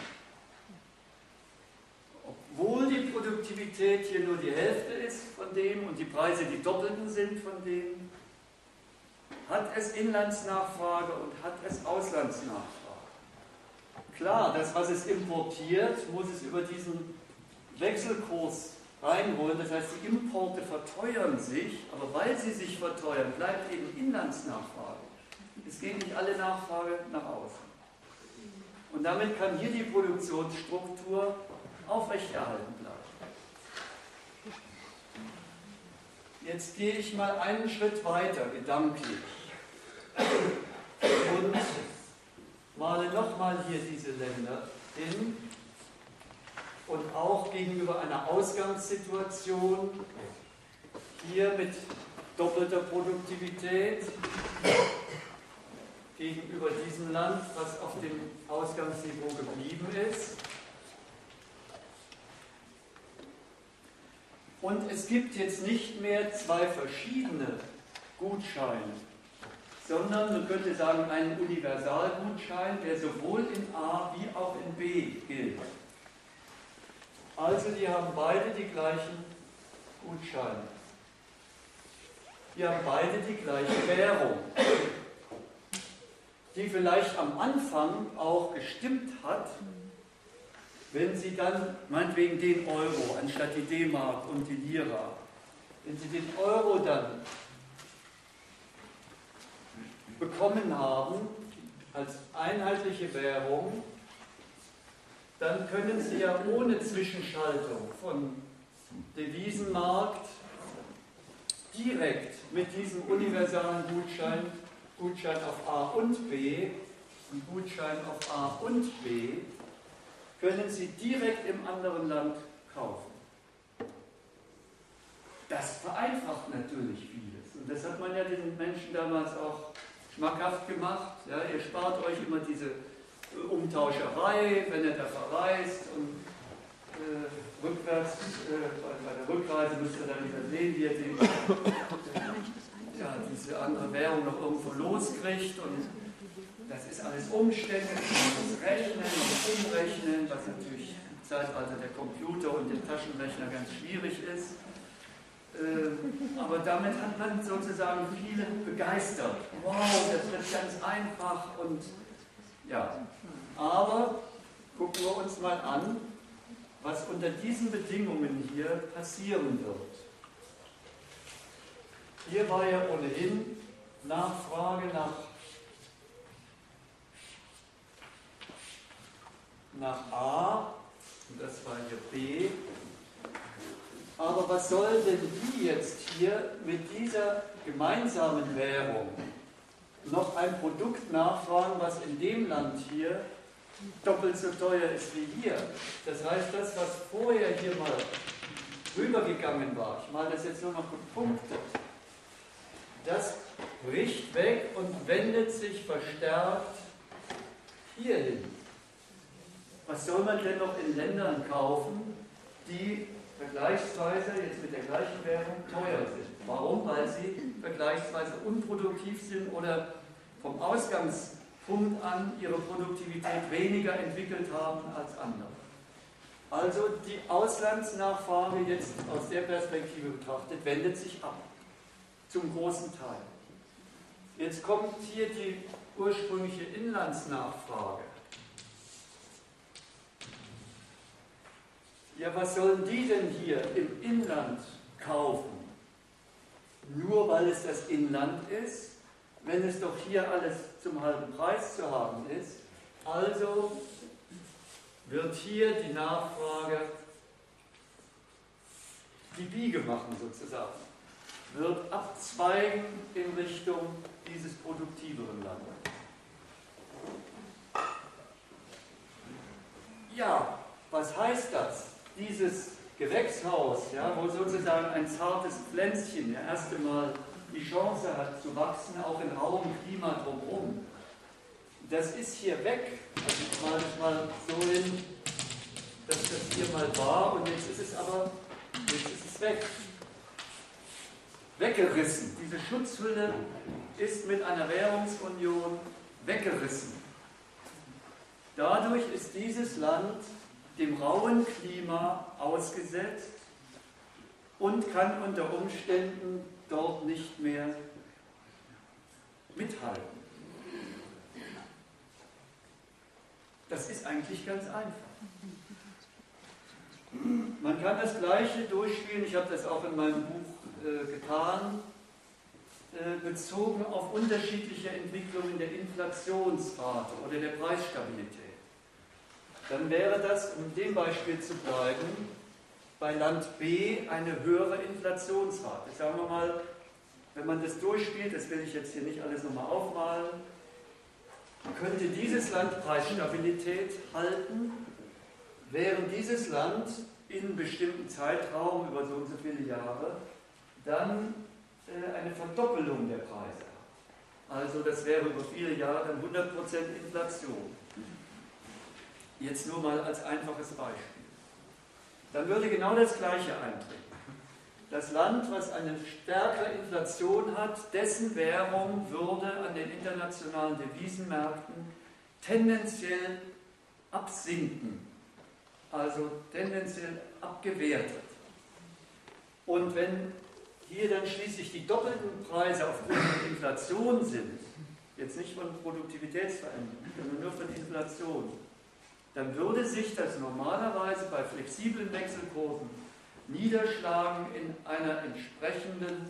Obwohl die Produktivität hier nur die Hälfte ist von dem und die Preise die doppelten sind von dem, hat es Inlandsnachfrage und hat es Auslandsnachfrage. Klar, das, was es importiert, muss es über diesen Wechselkurs reinholen. Das heißt, die Importe verteuern sich, aber weil sie sich verteuern, bleibt eben Inlandsnachfrage. Es geht nicht alle Nachfrage nach außen. Und damit kann hier die Produktionsstruktur aufrechterhalten bleiben. Jetzt gehe ich mal einen Schritt weiter, gedanklich, und male nochmal hier diese Länder hin und auch gegenüber einer Ausgangssituation, hier mit doppelter Produktivität, gegenüber diesem Land, was auf dem Ausgangsniveau geblieben ist. Und es gibt jetzt nicht mehr zwei verschiedene Gutscheine, sondern man könnte sagen, einen Universalgutschein, der sowohl in A wie auch in B gilt. Also die haben beide die gleichen Gutscheine. Die haben beide die gleiche Währung, die vielleicht am Anfang auch gestimmt hat, wenn sie dann meinetwegen den Euro anstatt die D-Mark und die Lira, wenn sie den Euro dann bekommen haben als einheitliche Währung, dann können Sie ja ohne Zwischenschaltung von Devisenmarkt direkt mit diesem universalen Gutschein auf A und B, und Gutschein auf A und B, können Sie direkt im anderen Land kaufen. Das vereinfacht natürlich vieles. Und das hat man ja den Menschen damals auch schmackhaft gemacht. Ja, ihr spart euch immer diese Umtauscherei, wenn ihr da verreist und rückwärts, bei der Rückreise müsst ihr dann wieder sehen, wie ihr diese andere Währung noch irgendwo loskriegt. Und das ist alles umständlich, man muss rechnen und umrechnen, was natürlich im Zeitalter der Computer und der Taschenrechner ganz schwierig ist. Aber damit hat man sozusagen viele begeistert. Wow, das wird ganz einfach und ja. Aber gucken wir uns mal an, was unter diesen Bedingungen hier passieren wird. Hier war ja ohnehin Nachfrage nach A, und das war hier B. Aber was soll denn die jetzt hier mit dieser gemeinsamen Währung noch ein Produkt nachfragen, was in dem Land hier doppelt so teuer ist wie hier? Das heißt, das, was vorher hier mal rübergegangen war, ich meine das jetzt nur noch gepunktet, das bricht weg und wendet sich verstärkt hierhin. Was soll man denn noch in Ländern kaufen, die vergleichsweise jetzt mit der gleichen Währung teuer sind? Warum? Weil sie vergleichsweise unproduktiv sind oder vom Ausgangspunkt an ihre Produktivität weniger entwickelt haben als andere. Also die Auslandsnachfrage jetzt aus der Perspektive betrachtet, wendet sich ab, zum großen Teil. Jetzt kommt hier die ursprüngliche Inlandsnachfrage. Ja, was sollen die denn hier im Inland kaufen? Nur weil es das Inland ist, wenn es doch hier alles zum halben Preis zu haben ist. Also wird hier die Nachfrage die Biege machen sozusagen, wird abzweigen in Richtung dieses produktiveren Landes. Ja, was heißt das? Dieses Gewächshaus, ja, wo sozusagen ein zartes Pflänzchen das erste Mal die Chance hat zu wachsen, auch in rauem Klima drumherum, das ist hier weg. Also ich male es mal so hin, dass das hier mal war und jetzt ist es weg. Weggerissen. Diese Schutzhülle ist mit einer Währungsunion weggerissen. Dadurch ist dieses Land dem rauen Klima ausgesetzt und kann unter Umständen dort nicht mehr mithalten. Das ist eigentlich ganz einfach. Man kann das Gleiche durchspielen, ich habe das auch in meinem Buch getan, bezogen auf unterschiedliche Entwicklungen der Inflationsrate oder der Preisstabilität. Dann wäre das, um dem Beispiel zu bleiben, bei Land B eine höhere Inflationsrate. Sagen wir mal, wenn man das durchspielt, das will ich jetzt hier nicht alles nochmal aufmalen, könnte dieses Land Preisstabilität halten, während dieses Land in einem bestimmten Zeitraum, über so und so viele Jahre, dann eine Verdoppelung der Preise hat. Also das wäre über viele Jahre dann 100% Inflation. Jetzt nur mal als einfaches Beispiel. Dann würde genau das Gleiche eintreten. Das Land, was eine stärkere Inflation hat, dessen Währung würde an den internationalen Devisenmärkten tendenziell absinken, also tendenziell abgewertet. Und wenn hier dann schließlich die doppelten Preise aufgrund der Inflation sind, jetzt nicht von Produktivitätsveränderungen, sondern nur von Inflation, dann würde sich das normalerweise bei flexiblen Wechselkursen niederschlagen in einer entsprechenden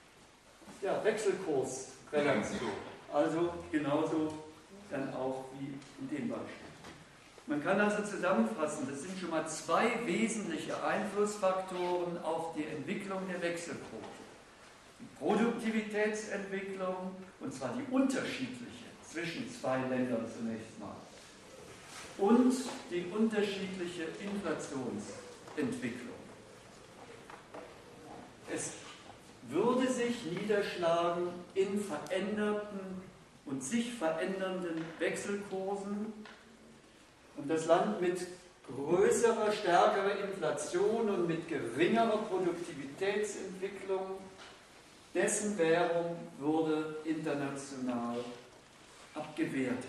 Wechselkursrelation. Also genauso dann auch wie in dem Beispiel. Man kann also zusammenfassen, das sind schon mal zwei wesentliche Einflussfaktoren auf die Entwicklung der Wechselquote. Die Produktivitätsentwicklung, und zwar die unterschiedliche zwischen zwei Ländern zunächst mal, und die unterschiedliche Inflationsentwicklung. Es würde sich niederschlagen in veränderten und sich verändernden Wechselkursen, und das Land mit größerer, stärkerer Inflation und mit geringerer Produktivitätsentwicklung, dessen Währung würde international abgewertet.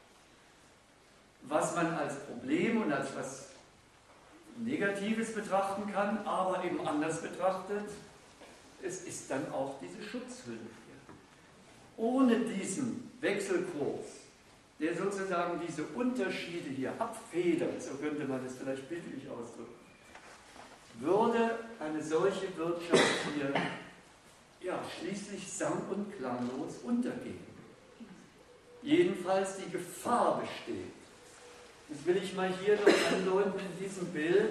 Was man als Problem und als was Negatives betrachten kann, aber eben anders betrachtet, es ist dann auch diese Schutzhülle hier. Ohne diesen Wechselkurs, der sozusagen diese Unterschiede hier abfedert, so könnte man es vielleicht bildlich ausdrücken, würde eine solche Wirtschaft hier schließlich sang- und klanglos untergehen. Jedenfalls die Gefahr besteht. Das will ich mal hier noch andeuten in diesem Bild.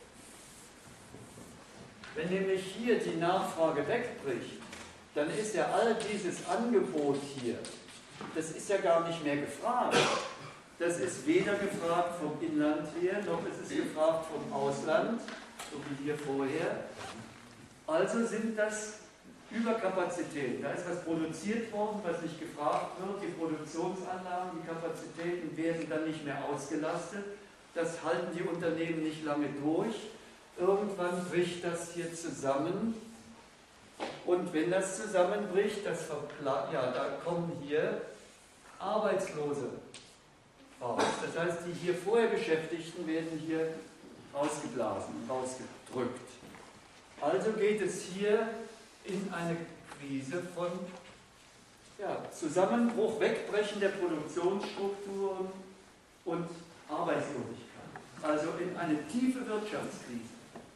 Wenn nämlich hier die Nachfrage wegbricht, dann ist ja all dieses Angebot hier, das ist ja gar nicht mehr gefragt. Das ist weder gefragt vom Inland her, noch ist es gefragt vom Ausland, so wie hier vorher. Also sind das Überkapazitäten. Da ist was produziert worden, was nicht gefragt wird. Die Produktionsanlagen, die Kapazitäten werden dann nicht mehr ausgelastet. Das halten die Unternehmen nicht lange durch. Irgendwann bricht das hier zusammen. Und wenn das zusammenbricht, da kommen hier Arbeitslose raus. Das heißt, die hier vorher Beschäftigten werden hier rausgeblasen, rausgedrückt. Also geht es hier in eine Krise von Zusammenbruch, Wegbrechen der Produktionsstrukturen und Arbeitslosigkeit. Also in eine tiefe Wirtschaftskrise.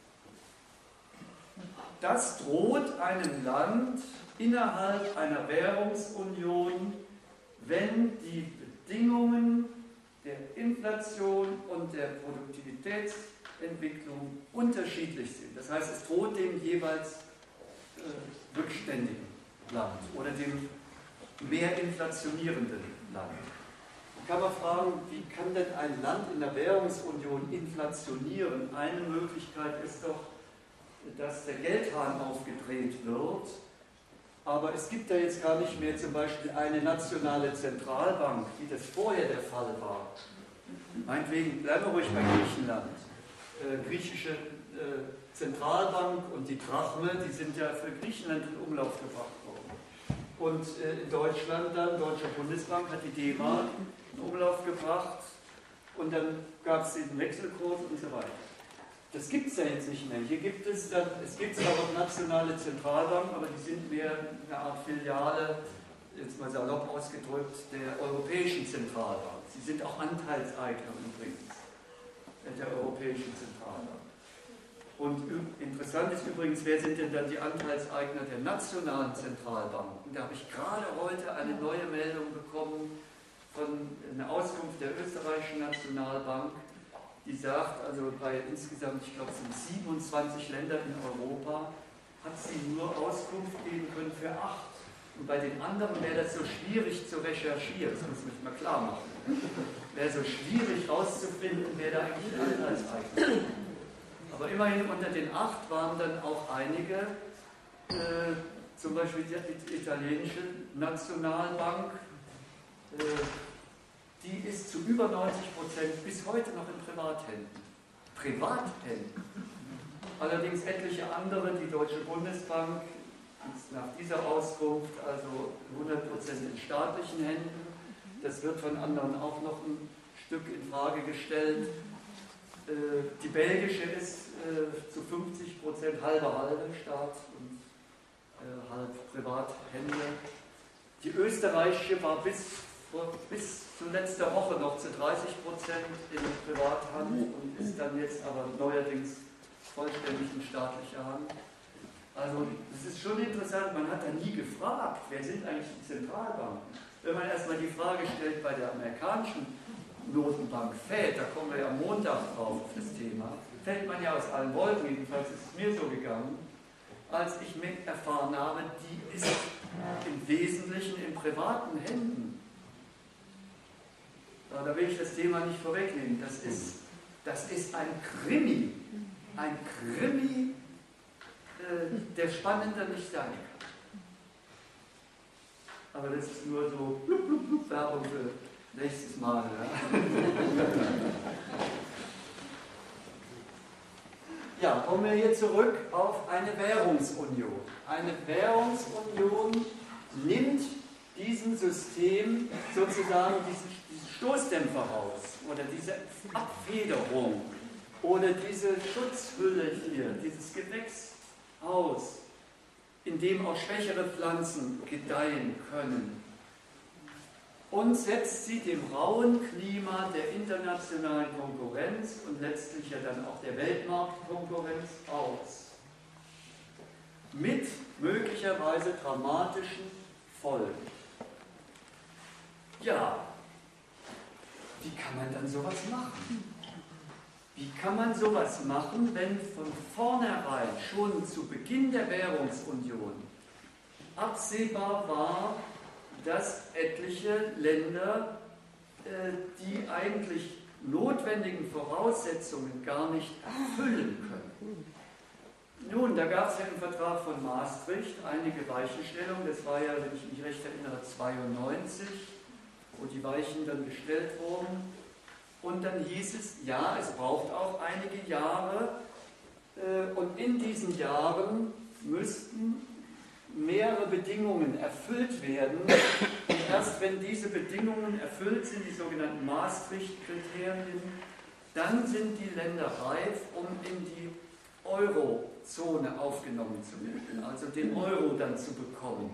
Das droht einem Land innerhalb einer Währungsunion, wenn die Bedingungen der Inflation und der Produktivitätsentwicklung unterschiedlich sind. Das heißt, es droht dem jeweils rückständigen Land oder dem mehr inflationierenden Land. Da kann man fragen, wie kann denn ein Land in der Währungsunion inflationieren? Eine Möglichkeit ist doch, dass der Geldhahn aufgedreht wird, aber es gibt ja jetzt gar nicht mehr zum Beispiel eine nationale Zentralbank, wie das vorher der Fall war. Meinetwegen bleiben wir ruhig bei Griechenland. Griechische Zentralbank und die Drachme, die sind ja für Griechenland in Umlauf gebracht worden. Und in Deutschland dann, Deutsche Bundesbank hat die D-Mark in Umlauf gebracht und dann gab es diesen Wechselkurs und so weiter. Das gibt es ja jetzt nicht mehr. Hier gibt es dann, es gibt zwar noch nationale Zentralbanken, aber die sind mehr eine Art Filiale, jetzt mal salopp ausgedrückt, der Europäischen Zentralbank. Sie sind auch Anteilseigner übrigens der Europäischen Zentralbank. Und interessant ist übrigens, wer sind denn dann die Anteilseigner der nationalen Zentralbanken? Da habe ich gerade heute eine neue Meldung bekommen von einer Auskunft der österreichischen Nationalbank, die sagt, also bei insgesamt, ich glaube, es sind 27 Länder in Europa, hat sie nur Auskunft geben können für 8. Und bei den anderen wäre das so schwierig zu recherchieren, das muss man mal klar machen. Wäre so schwierig herauszufinden, wer da eigentlich Anteilseigner ist. Aber immerhin unter den 8 waren dann auch einige, zum Beispiel die italienische Nationalbank, die ist zu über 90% bis heute noch in Privathänden. Privathänden. allerdings etliche andere, die Deutsche Bundesbank, ist nach dieser Auskunft also 100% in staatlichen Händen. Das wird von anderen auch noch ein Stück in Frage gestellt. Die belgische ist zu 50% halbe Staat und halb Privathände. Die österreichische war bis zu letzter Woche noch zu 30% in Privathand und ist dann jetzt aber neuerdings vollständig in staatlicher Hand. Also es ist schon interessant, man hat da nie gefragt, wer sind eigentlich die Zentralbanken? Wenn man erstmal die Frage stellt bei der amerikanischen Notenbank Fed, da kommen wir ja am Montag drauf auf das Thema, fällt man ja aus allen Wolken, jedenfalls ist es mir so gegangen, als ich erfahren habe, die ist im Wesentlichen in privaten Händen. Da will ich das Thema nicht vorwegnehmen. Das ist ein Krimi, der spannender nicht sein kann. Aber das ist nur so Werbung für nächstes Mal. Ja. Ja, kommen wir hier zurück auf eine Währungsunion. Eine Währungsunion nimmt diesem System sozusagen diesen Stoßdämpfer raus oder diese Abfederung oder diese Schutzhülle hier, dieses Gewächs aus, in dem auch schwächere Pflanzen gedeihen können, und setzt sie dem rauen Klima der internationalen Konkurrenz und letztlich ja dann auch der Weltmarktkonkurrenz aus. Mit möglicherweise dramatischen Folgen. Ja, wie kann man dann sowas machen? Wie kann man sowas machen, wenn von vornherein, schon zu Beginn der Währungsunion, absehbar war, dass etliche Länder die eigentlich notwendigen Voraussetzungen gar nicht erfüllen können? Nun, da gab es ja im Vertrag von Maastricht einige Weichenstellungen. Das war ja, wenn ich mich recht erinnere, 92, wo die Weichen dann gestellt wurden. Und dann hieß es, ja, es braucht auch einige Jahre und in diesen Jahren müssten mehrere Bedingungen erfüllt werden. Und erst wenn diese Bedingungen erfüllt sind, die sogenannten Maastricht-Kriterien, dann sind die Länder reif, um in die Eurozone aufgenommen zu werden, also den Euro dann zu bekommen.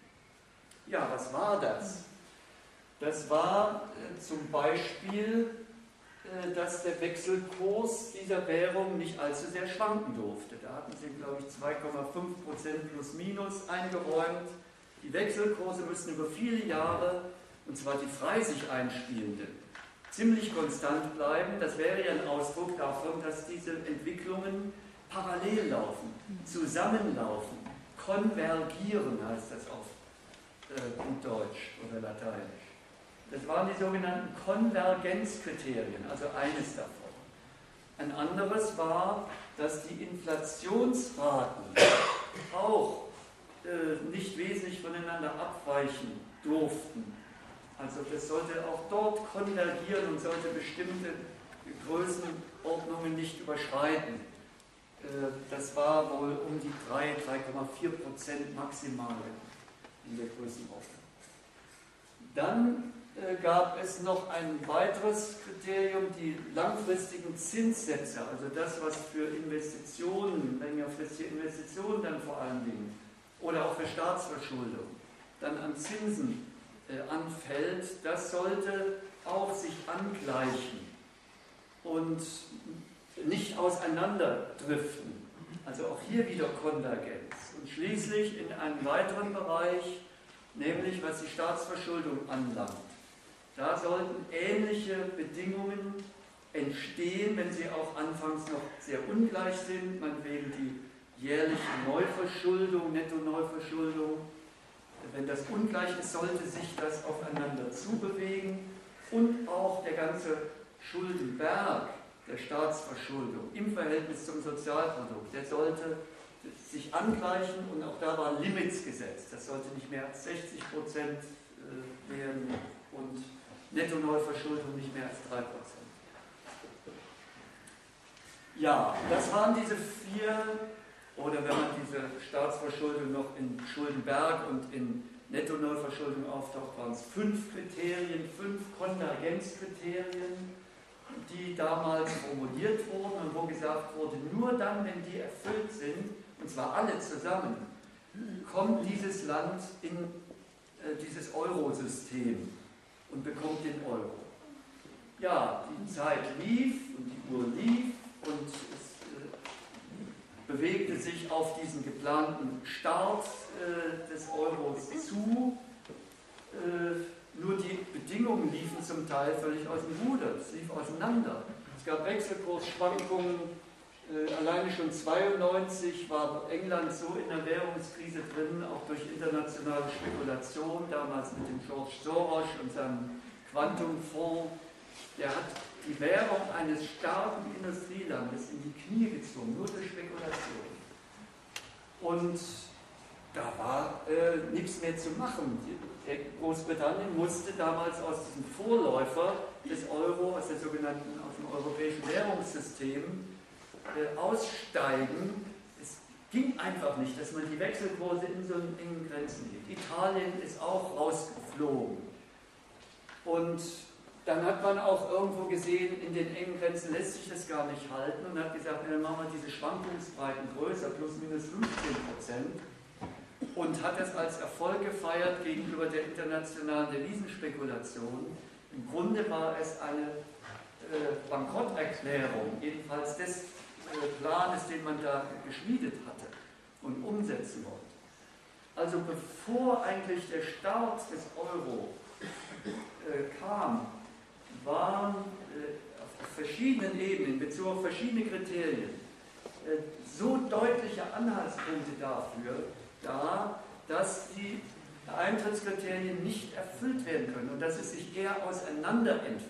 Ja, was war das? Das war zum Beispiel, dass der Wechselkurs dieser Währung nicht allzu sehr schwanken durfte. Da hatten sie, glaube ich, 2,5% plus minus eingeräumt. Die Wechselkurse müssen über viele Jahre, und zwar die frei sich einspielenden, ziemlich konstant bleiben. Das wäre ja ein Ausdruck davon, dass diese Entwicklungen parallel laufen, zusammenlaufen, konvergieren heißt das auf gut Deutsch oder Lateinisch. Das waren die sogenannten Konvergenzkriterien, also eines davon. Ein anderes war, dass die Inflationsraten auch nicht wesentlich voneinander abweichen durften. Also das sollte auch dort konvergieren und sollte bestimmte Größenordnungen nicht überschreiten. Das war wohl um die 3,4% maximal in der Größenordnung. Dann gab es noch ein weiteres Kriterium, die langfristigen Zinssätze, also das, was für Investitionen, längerfristige Investitionen dann vor allen Dingen, oder auch für Staatsverschuldung, dann an Zinsen anfällt, das sollte auch sich angleichen und nicht auseinanderdriften. Also auch hier wieder Konvergenz. Und schließlich in einem weiteren Bereich, nämlich was die Staatsverschuldung anlangt. Da sollten ähnliche Bedingungen entstehen, wenn sie auch anfangs noch sehr ungleich sind, meinetwegen die jährliche Neuverschuldung, Netto-Neuverschuldung. Wenn das ungleich ist, sollte sich das aufeinander zubewegen und auch der ganze Schuldenberg der Staatsverschuldung im Verhältnis zum Sozialprodukt, der sollte sich angleichen und auch da waren Limits gesetzt. Das sollte nicht mehr als 60% werden und Netto-Neuverschuldung nicht mehr als 3%. Ja, das waren diese 4, oder wenn man diese Staatsverschuldung noch in Schuldenberg und in Netto-Neuverschuldung auftaucht, waren es 5 Kriterien, 5 Konvergenzkriterien, die damals formuliert wurden und wo gesagt wurde, nur dann, wenn die erfüllt sind, und zwar alle zusammen, kommt dieses Land in dieses Eurosystem und bekommt den Euro. Ja, die Zeit lief und die Uhr lief und es bewegte sich auf diesen geplanten Start des Euros zu. Nur die Bedingungen liefen zum Teil völlig aus dem Ruder, es lief auseinander. Es gab Wechselkursschwankungen, alleine schon 1992 war England so in der Währungskrise drin, auch durch internationale Spekulation, damals mit dem George Soros und seinem Quantumfonds. Der hat die Währung eines starken Industrielandes in die Knie gezwungen, nur durch Spekulation. Und da war nichts mehr zu machen. Großbritannien musste damals aus diesem Vorläufer des Euro, aus dem europäischen Währungssystem, aussteigen. Es ging einfach nicht, dass man die Wechselkurse in so engen Grenzen hielt. Italien ist auch rausgeflogen. Und dann hat man auch irgendwo gesehen, in den engen Grenzen lässt sich das gar nicht halten und hat gesagt, dann machen wir diese Schwankungsbreiten größer, plus minus 15%, und hat das als Erfolg gefeiert gegenüber der internationalen Devisenspekulation. Im Grunde war es eine Bankrotterklärung, jedenfalls des Planes, den man da geschmiedet hatte und umsetzen wollte. Also bevor eigentlich der Start des Euro kam, waren auf verschiedenen Ebenen, in Bezug auf verschiedene Kriterien, so deutliche Anhaltspunkte dafür da, dass die Eintrittskriterien nicht erfüllt werden können und dass es sich eher auseinanderentwickelt.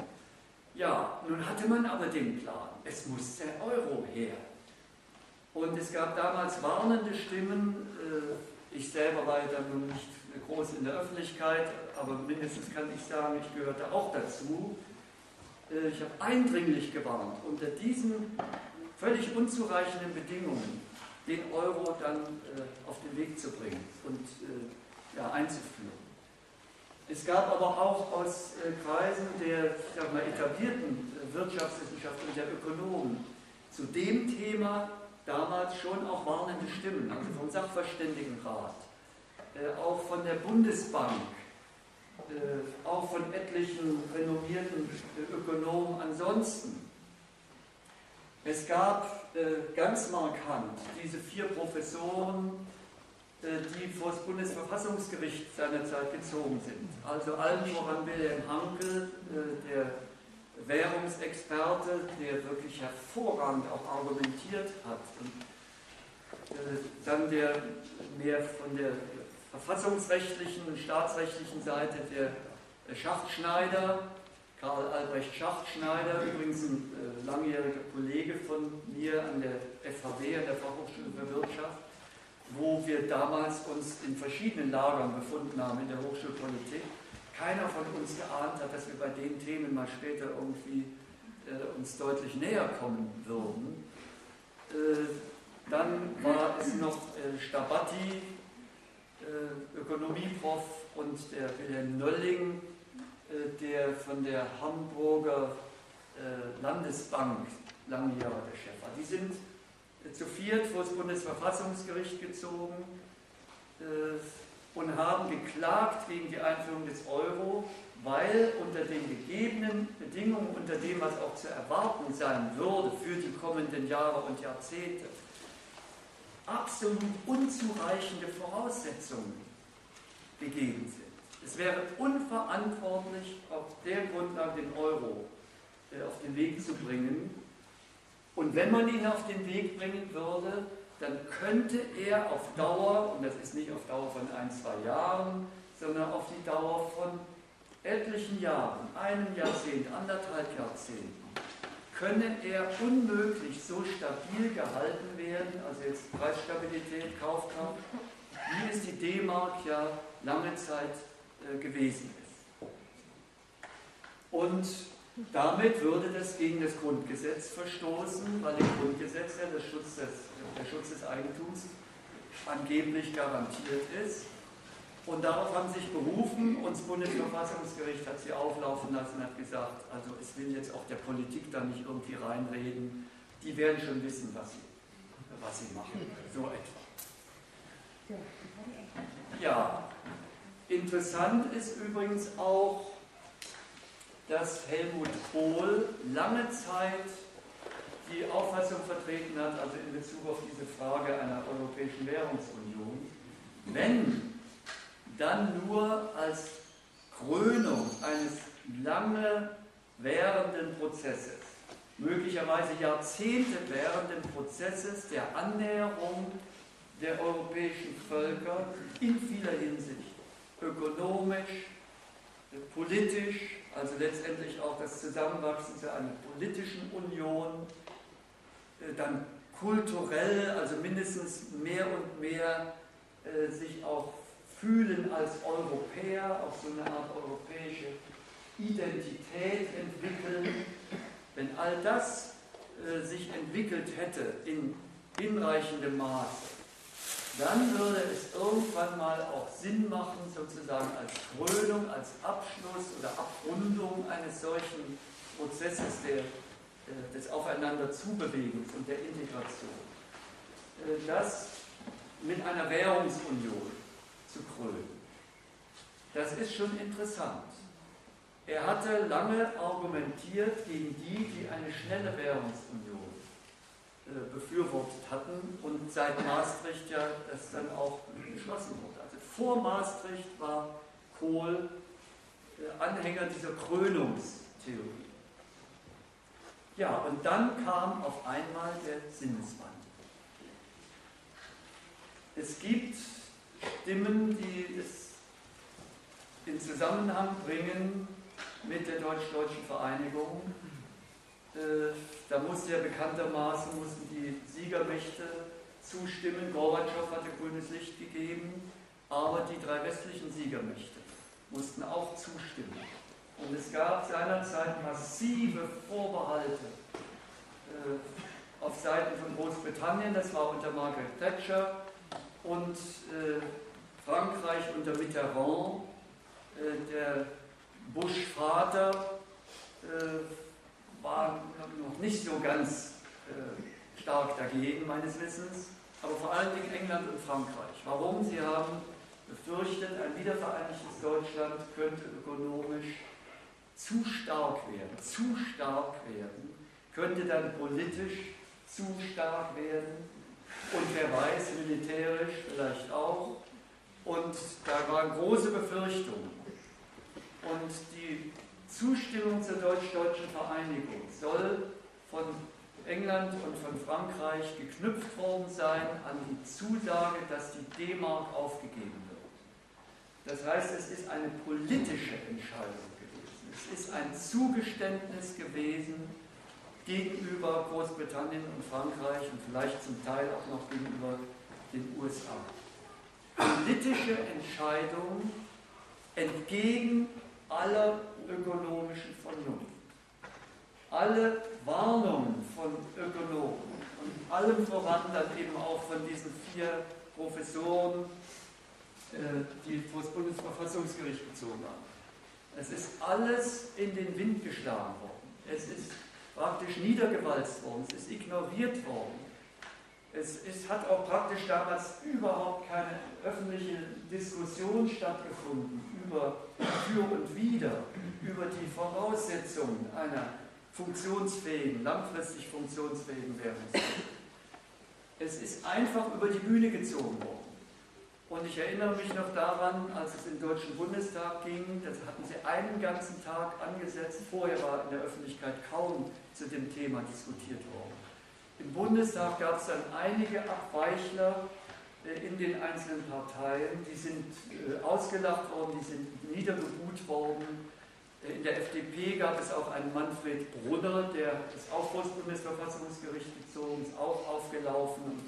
Ja, nun hatte man aber den Plan, es muss der Euro her. Und es gab damals warnende Stimmen, ich selber war ja dann nun nicht groß in der Öffentlichkeit, aber mindestens kann ich sagen, ich gehörte auch dazu. Ich habe eindringlich gewarnt, unter diesen völlig unzureichenden Bedingungen den Euro dann auf den Weg zu bringen und einzuführen. Es gab aber auch aus Kreisen der etablierten Wirtschaftswissenschaftler und der Ökonomen zu dem Thema damals schon auch warnende Stimmen, also vom Sachverständigenrat, auch von der Bundesbank, auch von etlichen renommierten Ökonomen ansonsten. Es gab ganz markant diese 4 Professoren, die vor das Bundesverfassungsgericht seinerzeit gezogen sind. Also allen voran Wilhelm Hanckel, der Währungsexperte, der wirklich hervorragend auch argumentiert hat. Und dann der mehr von der verfassungsrechtlichen und staatsrechtlichen Seite der Schachtschneider, Karl Albrecht Schachtschneider, übrigens ein langjähriger Kollege von mir an der FHW, an der Fachhochschule für Wirtschaft, wo wir damals uns in verschiedenen Lagern befunden haben in der Hochschulpolitik. Keiner von uns geahnt hat, dass wir bei den Themen mal später irgendwie uns deutlich näher kommen würden. Dann war es noch Stabatti, Ökonomieprof, und der Wilhelm Nölling, der von der Hamburger Landesbank lange Jahre der Chef war. Die sind zu 4 vor das Bundesverfassungsgericht gezogen und haben geklagt gegen die Einführung des Euro, weil unter den gegebenen Bedingungen, unter dem, was auch zu erwarten sein würde für die kommenden Jahre und Jahrzehnte, absolut unzureichende Voraussetzungen gegeben sind. Es wäre unverantwortlich, auf der Grundlage den Euro auf den Weg zu bringen. Und wenn man ihn auf den Weg bringen würde, dann könnte er auf Dauer, und das ist nicht auf Dauer von 1, 2 Jahren, sondern auf die Dauer von etlichen Jahren, einem Jahrzehnt, 1,5 Jahrzehnten, könne er unmöglich so stabil gehalten werden, also jetzt Preisstabilität, Kaufkraft, wie es die D-Mark ja lange Zeit gewesen ist. Und Damit würde das gegen das Grundgesetz verstoßen, weil im Grundgesetz ja der Schutz des Eigentums angeblich garantiert ist. Und darauf haben sie sich berufen und das Bundesverfassungsgericht hat sie auflaufen lassen und hat gesagt, also es will jetzt auch der Politik da nicht irgendwie reinreden, die werden schon wissen, was sie machen, so etwa. Ja, interessant ist übrigens auch, dass Helmut Kohl lange Zeit die Auffassung vertreten hat, also in Bezug auf diese Frage einer Europäischen Währungsunion, wenn dann nur als Krönung eines lange währenden Prozesses, möglicherweise Jahrzehnte währenden Prozesses der Annäherung der europäischen Völker in vieler Hinsicht, ökonomisch, politisch, also letztendlich auch das Zusammenwachsen zu einer politischen Union, dann kulturell, also mindestens mehr und mehr sich auch fühlen als Europäer, auch so eine Art europäische Identität entwickeln. Wenn all das sich entwickelt hätte in hinreichendem Maße, dann würde es irgendwann mal auch Sinn machen, sozusagen als Krönung, als Abschluss oder Abrundung eines solchen Prozesses des Aufeinanderzubewegens und der Integration, das mit einer Währungsunion zu krönen. Das ist schon interessant. Er hatte lange argumentiert gegen die eine schnelle Währungsunion befürwortet hatten und seit Maastricht ja das dann auch beschlossen wurde. Also vor Maastricht war Kohl Anhänger dieser Krönungstheorie. Ja, und dann kam auf einmal der Sinneswandel. Es gibt Stimmen, die es in Zusammenhang bringen mit der deutsch-deutschen Vereinigung. Da mussten ja bekanntermaßen die Siegermächte zustimmen. Gorbatschow hatte grünes Licht gegeben, aber die drei westlichen Siegermächte mussten auch zustimmen. Und es gab seinerzeit massive Vorbehalte auf Seiten von Großbritannien, das war unter Margaret Thatcher, und Frankreich unter Mitterrand, der Bush-Vater war noch nicht so ganz stark dagegen, meines Wissens, aber vor allen Dingen England und Frankreich. Warum? Sie haben befürchtet, ein wiedervereinigtes Deutschland könnte ökonomisch zu stark werden, könnte dann politisch zu stark werden und wer weiß, militärisch vielleicht auch. Und da waren große Befürchtungen. Und die Zustimmung zur deutsch-deutschen Vereinigung soll von England und von Frankreich geknüpft worden sein an die Zusage, dass die D-Mark aufgegeben wird. Das heißt, es ist eine politische Entscheidung gewesen. Es ist ein Zugeständnis gewesen gegenüber Großbritannien und Frankreich und vielleicht zum Teil auch noch gegenüber den USA. Politische Entscheidung entgegen aller ökonomischen Vernunft. Alle Warnungen von Ökonomen und allem voran dann eben auch von diesen 4 Professoren, die vor das Bundesverfassungsgericht gezogen haben. Es ist alles in den Wind geschlagen worden. Es ist praktisch niedergewalzt worden, es ist ignoriert worden. Es hat auch praktisch damals überhaupt keine öffentliche Diskussion stattgefunden über Für und Wider, über die Voraussetzungen einer funktionsfähigen, langfristig funktionsfähigen Währungsunion. Es ist einfach über die Bühne gezogen worden. Und ich erinnere mich noch daran, als es im Deutschen Bundestag ging, das hatten sie einen ganzen Tag angesetzt, vorher war in der Öffentlichkeit kaum zu dem Thema diskutiert worden. Im Bundestag gab es dann einige Abweichler in den einzelnen Parteien, die sind ausgelacht worden, die sind niedergebuht worden. In der FDP gab es auch einen Manfred Brunner, der ist auch vor das Bundesverfassungsgericht gezogen, ist auch aufgelaufen und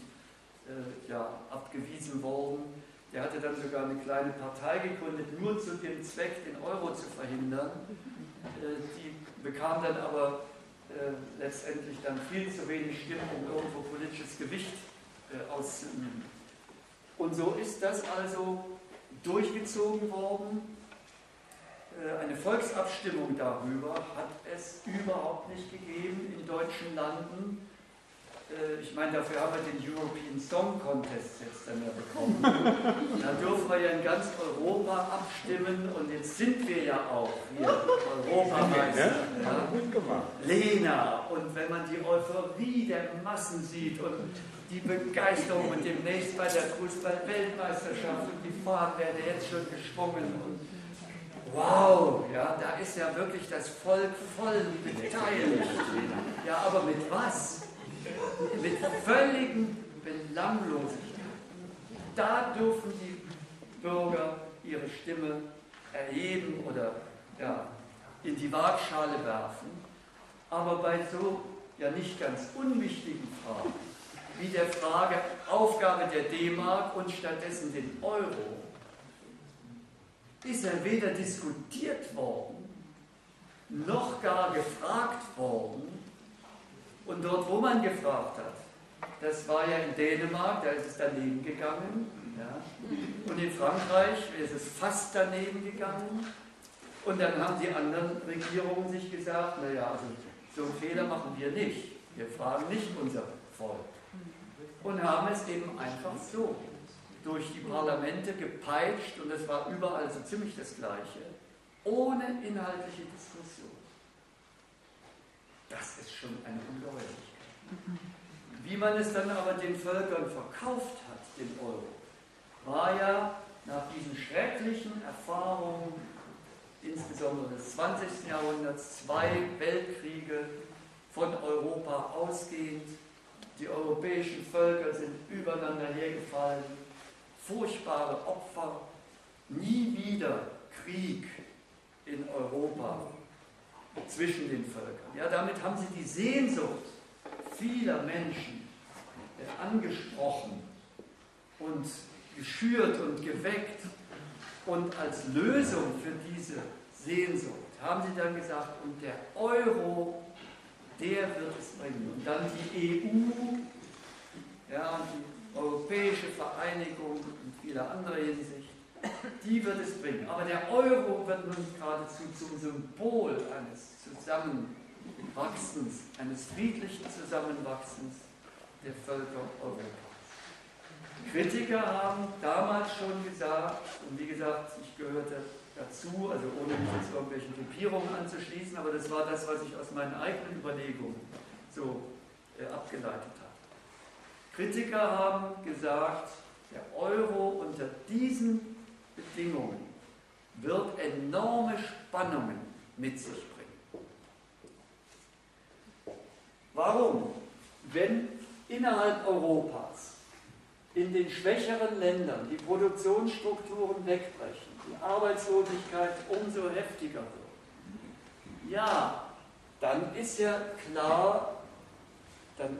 abgewiesen worden. Der hatte dann sogar eine kleine Partei gegründet, nur zu dem Zweck, den Euro zu verhindern. Die bekam dann aber letztendlich dann viel zu wenig Stimmen, um irgendwo politisches Gewicht auszuüben. Und so ist das also durchgezogen worden. Eine Volksabstimmung darüber hat es überhaupt nicht gegeben in deutschen Landen. Ich meine, dafür haben wir den European Song Contest jetzt dann ja bekommen. Da dürfen wir ja in ganz Europa abstimmen und jetzt sind wir ja auch hier Europameister. Ja? Gut gemacht. Lena, und wenn man die Euphorie der Massen sieht und die Begeisterung und demnächst bei der Fußball-Weltmeisterschaft und die Fahnen werden jetzt schon geschwungen und wow, ja, da ist ja wirklich das Volk voll beteiligt. Ja, aber mit was? Mit völligen Belanglosigkeit. Da dürfen die Bürger ihre Stimme erheben oder ja, in die Waagschale werfen. Aber bei so ja nicht ganz unwichtigen Fragen, wie der Frage Aufgabe der D-Mark und stattdessen den Euro, ist er weder diskutiert worden, noch gar gefragt worden. Und dort, wo man gefragt hat, das war ja in Dänemark, da ist es daneben gegangen. Ja. Und in Frankreich ist es fast daneben gegangen. Und dann haben die anderen Regierungen sich gesagt, naja, also so einen Fehler machen wir nicht. Wir fragen nicht unser Volk. Und haben es eben einfach so durch die Parlamente gepeitscht, und es war überall so ziemlich das Gleiche, ohne inhaltliche Diskussion. Das ist schon eine Ungeheuerlichkeit. Wie man es dann aber den Völkern verkauft hat, den Euro, war ja nach diesen schrecklichen Erfahrungen, insbesondere des 20. Jahrhunderts, 2 Weltkriege von Europa ausgehend. Die europäischen Völker sind übereinander hergefallen, furchtbare Opfer, nie wieder Krieg in Europa zwischen den Völkern. Ja, damit haben sie die Sehnsucht vieler Menschen angesprochen und geschürt und geweckt. Und als Lösung für diese Sehnsucht haben sie dann gesagt, und der Euro, der wird es bringen. Und dann die EU, ja, die Europäische Vereinigung in vieler anderer Hinsicht, die wird es bringen. Aber der Euro wird nun geradezu zum Symbol eines Zusammenwachsens, eines friedlichen Zusammenwachsens der Völker Europas. Kritiker haben damals schon gesagt, und wie gesagt, ich gehörte dazu, also ohne mich jetzt irgendwelchen Gruppierungen anzuschließen, aber das war das, was ich aus meinen eigenen Überlegungen so abgeleitet habe. Kritiker haben gesagt, der Euro unter diesen Bedingungen wird enorme Spannungen mit sich bringen. Warum? Wenn innerhalb Europas in den schwächeren Ländern die Produktionsstrukturen wegbrechen, die Arbeitslosigkeit umso heftiger wird, ja, dann ist ja klar, dann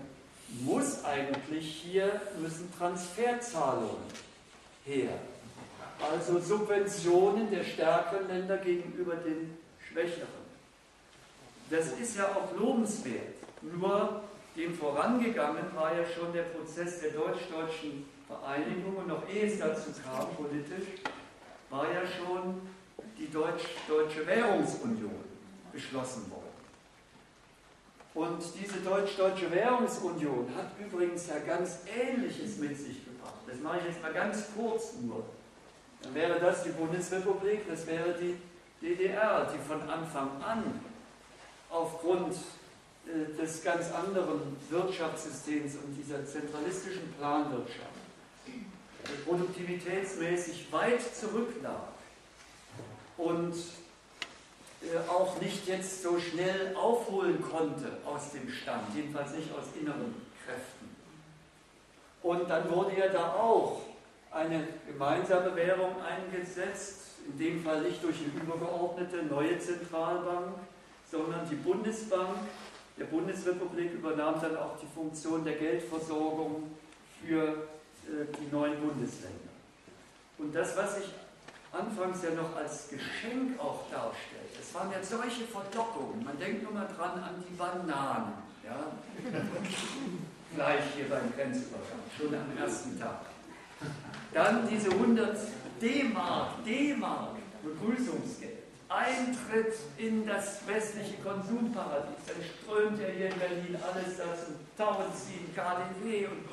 müssen Transferzahlungen her. Also Subventionen der stärkeren Länder gegenüber den schwächeren. Das ist ja auch lobenswert. Nur dem vorangegangen war ja schon der Prozess der deutsch-deutschen Vereinigung, und noch ehe es dazu kam, politisch, war ja schon die deutsche Währungsunion beschlossen worden. Und diese deutsch-deutsche Währungsunion hat übrigens ja ganz Ähnliches mit sich gebracht. Das mache ich jetzt mal ganz kurz nur. Dann wäre das die Bundesrepublik, das wäre die DDR, die von Anfang an aufgrund des ganz anderen Wirtschaftssystems und dieser zentralistischen Planwirtschaft produktivitätsmäßig weit zurücklag und auch nicht jetzt so schnell aufholen konnte aus dem Stand, jedenfalls nicht aus inneren Kräften. Und dann wurde ja da auch eine gemeinsame Währung eingesetzt, in dem Fall nicht durch eine übergeordnete neue Zentralbank, sondern die Bundesbank der Bundesrepublik übernahm dann auch die Funktion der Geldversorgung für die neuen Bundesländer. Und das, was sich anfangs ja noch als Geschenk auch darstellt. Es waren ja solche Verlockungen. Man denkt nur mal dran an die Bananen. Ja? Gleich hier beim Grenzübergang, schon am ersten Tag. Dann diese 100 D-Mark Begrüßungsgeld. Eintritt in das westliche Konsumparadies. Dann strömt ja hier in Berlin alles da zum Tauenziehen, KDW und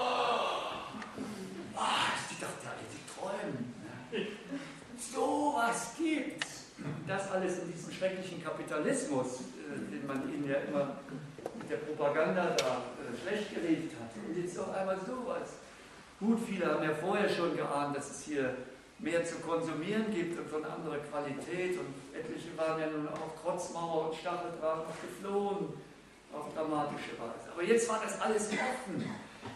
ich dachte, die träumen. So was gibt's. Das alles in diesem schrecklichen Kapitalismus, den man ihnen ja immer mit der Propaganda da schlecht geredet hat. Und jetzt auf einmal sowas. Gut, viele haben ja vorher schon geahnt, dass es hier mehr zu konsumieren gibt und von anderer Qualität. Und etliche waren ja nun auch Trotzmauer und Stacheldraht noch geflohen auf dramatische Weise. Aber jetzt war das alles offen.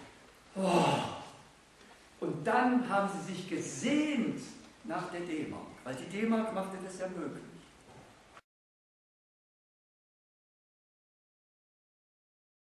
Und dann haben sie sich gesehnt nach der D-Mark, weil die D-Mark machte das ja möglich.